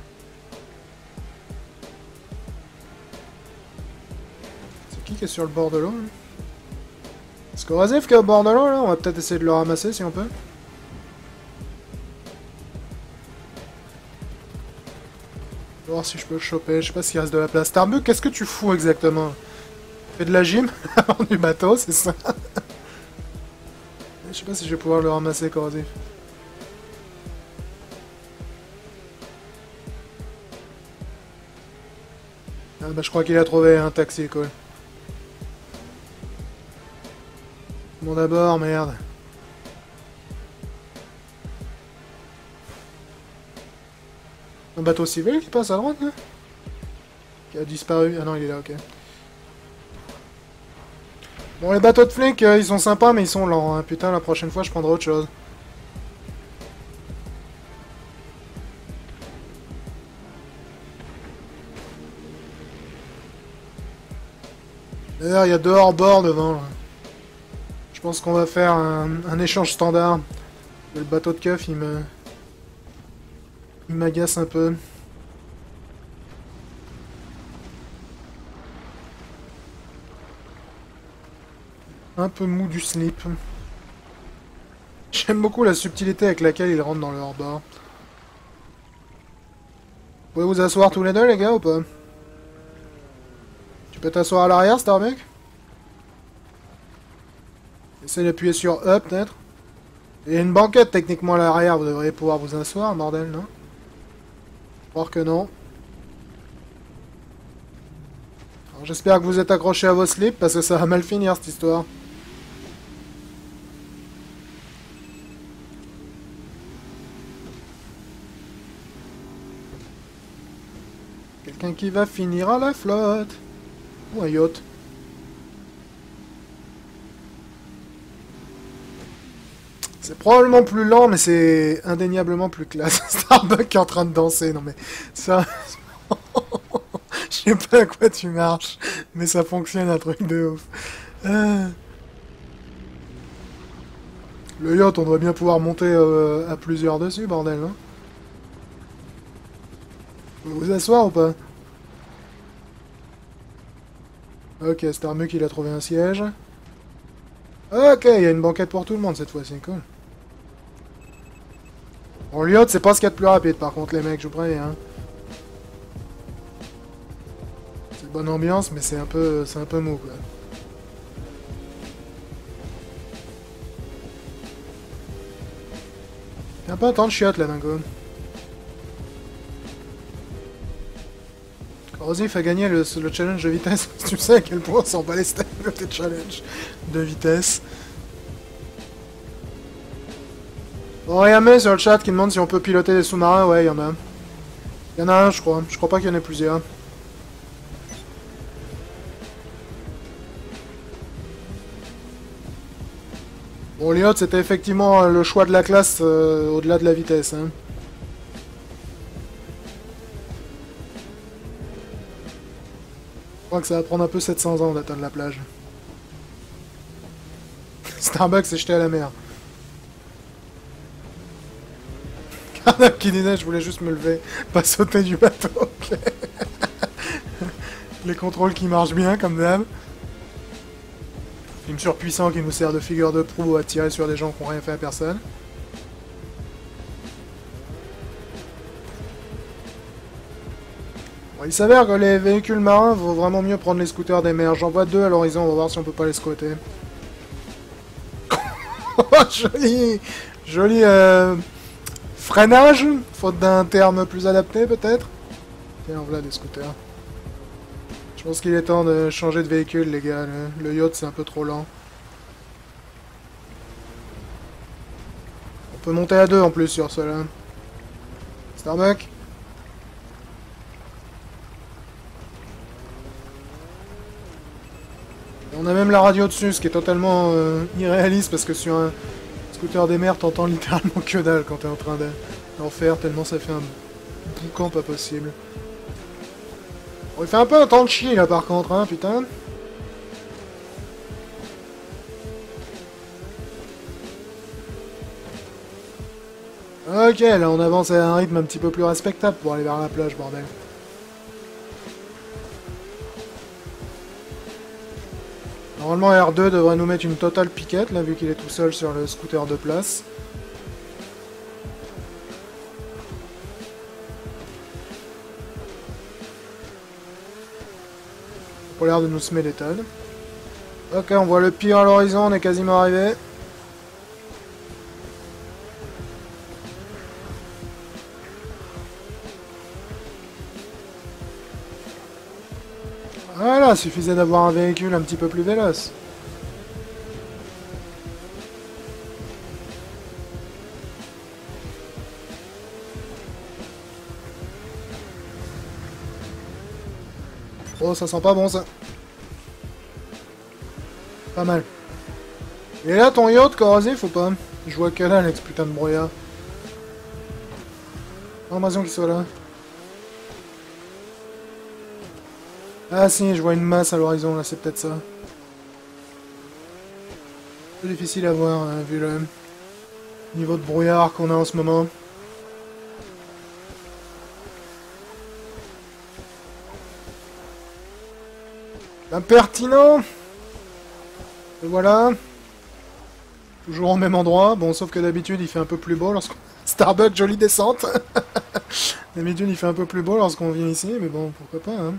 S1: C'est qui est sur le bord de l'eau? C'est corrosif qui est au bord de l'eau là? On va peut-être essayer de le ramasser si on peut. Voir si je peux le choper, je sais pas s'il reste de la place. Starbuck, qu'est-ce que tu fous exactement? Tu fais de la gym avant du bateau, c'est ça? Je sais pas si je vais pouvoir le ramasser corrosif. Ah bah je crois qu'il a trouvé un taxi, quoi. Bon d'abord, merde. Un bateau civil qui passe à droite, là? Qui a disparu. Ah non, il est là, ok. Bon, les bateaux de flics, ils sont sympas, mais ils sont lents. Hein. Putain, la prochaine fois, je prendrai autre chose. D'ailleurs, il y a deux hors-bord devant, là. Je pense qu'on va faire un échange standard. Le bateau de keuf, il m'agace un peu. Un peu mou du slip. J'aime beaucoup la subtilité avec laquelle il rentre dans le hors-bord. Vous pouvez vous asseoir tous les deux, les gars, ou pas? Tu peux t'asseoir à l'arrière, Starbuck? Essaye d'appuyer sur E, peut-être. Il y a une banquette, techniquement, à l'arrière. Vous devriez pouvoir vous asseoir, bordel, non? Croire que non. J'espère que vous êtes accrochés à vos slips, parce que ça va mal finir, cette histoire. Quelqu'un qui va finir à la flotte. Ou un yacht. C'est probablement plus lent, mais c'est indéniablement plus classe. Starbuck qui est en train de danser, non mais... Ça... Je sais pas à quoi tu marches, mais ça fonctionne un truc de ouf. Le yacht, on doit bien pouvoir monter à plusieurs dessus, bordel, hein. Vous vous asseoir ou pas? Ok, Starbuck, il a trouvé un siège. Ok, il y a une banquette pour tout le monde cette fois-ci, cool. Bon, le yacht, c'est pas ce qu'il y a de plus rapide, par contre, les mecs, je vous préviens, hein. Bonne ambiance, mais c'est un peu mou, quoi. Y'a pas tant de chiottes, là, dingo. Corrosif a gagné le challenge de vitesse. Tu sais à quel point on s'en bat les steaks de tes challenges de vitesse. Bon, y'a May sur le chat qui demande si on peut piloter des sous-marins. Ouais, y'en a. Y'en a un, je crois. Je crois pas qu'il y en ait plusieurs. Bon, les yachts, c'était effectivement le choix de la classe au-delà de la vitesse, hein. Je crois que ça va prendre un peu 700 ans d'atteindre la plage. Starbucks s'est jeté à la mer. Carnap qui disait je voulais juste me lever, pas sauter du bateau. Ok. Les contrôles qui marchent bien, comme d'hab. Film surpuissant qui nous sert de figure de proue à tirer sur des gens qui n'ont rien fait à personne. Bon, il s'avère que les véhicules marins vaut vraiment mieux prendre les scooters des mers. J'en vois 2 à l'horizon, on va voir si on peut pas les squatter. Oh, joli! Joli freinage, faute d'un terme plus adapté peut-être. Tiens, voilà des scooters. Je pense qu'il est temps de changer de véhicule, les gars. Le yacht, c'est un peu trop lent. On peut monter à 2 en plus sur cela. Starbuck? Et on a même la radio dessus, ce qui est totalement irréaliste parce que sur un scooter des mers, t'entends littéralement que dalle quand t'es en train d'en faire, tellement ça fait un boucan pas possible. On fait un peu un temps de chier là par contre, hein, putain. Ok, là on avance à un rythme un petit peu plus respectable pour aller vers la plage, bordel. Normalement R2 devrait nous mettre une totale piquette, là, vu qu'il est tout seul sur le scooter de place. Pas l'air de nous semer des tonnes. Ok, on voit le pire à l'horizon, on est quasiment arrivé. Voilà, suffisait d'avoir un véhicule un petit peu plus véloce. Oh, ça sent pas bon, ça. Pas mal. Et là, ton yacht corrosif ou pas? Je vois que là, avec ce putain de brouillard. Pas l'impression qu'il soit là. Ah si, je vois une masse à l'horizon, là, c'est peut-être ça. C'est difficile à voir, hein, vu le niveau de brouillard qu'on a en ce moment. Impertinent! Et voilà. Toujours au même endroit. Bon, sauf que d'habitude, il fait un peu plus beau lorsqu'on... Starbucks, jolie descente. D'habitude, il fait un peu plus beau lorsqu'on vient ici, mais bon, pourquoi pas, hein.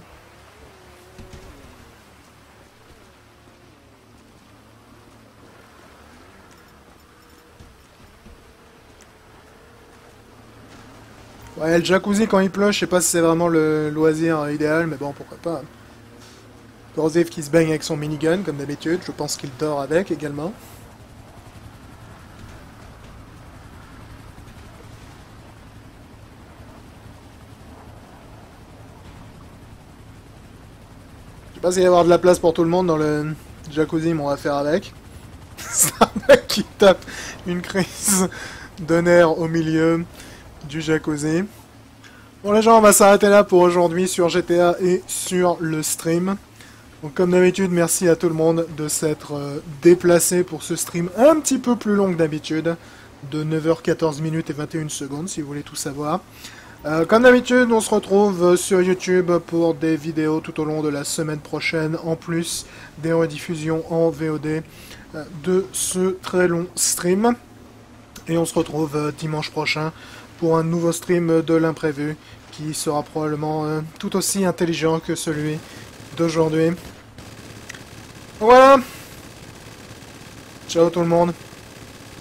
S1: Ouais, le jacuzzi, quand il pleut, je sais pas si c'est vraiment le loisir idéal, mais bon, pourquoi pas. Corrosif qui se baigne avec son minigun, comme d'habitude. Je pense qu'il dort avec, également. Je sais pas s'il va y avoir de la place pour tout le monde dans le jacuzzi, mais on va faire avec. Starbuck qui tape une crise de nerfs au milieu du jacuzzi. Bon les gens, on va s'arrêter là pour aujourd'hui sur GTA et sur le stream. Donc comme d'habitude, merci à tout le monde de s'être déplacé pour ce stream un petit peu plus long que d'habitude, de 9h14 minutes et 21 secondes si vous voulez tout savoir. Comme d'habitude, on se retrouve sur YouTube pour des vidéos tout au long de la semaine prochaine, en plus des rediffusions en VOD de ce très long stream. Et on se retrouve dimanche prochain pour un nouveau stream de l'imprévu qui sera probablement tout aussi intelligent que celui d'aujourd'hui. Voilà. Ciao tout le monde.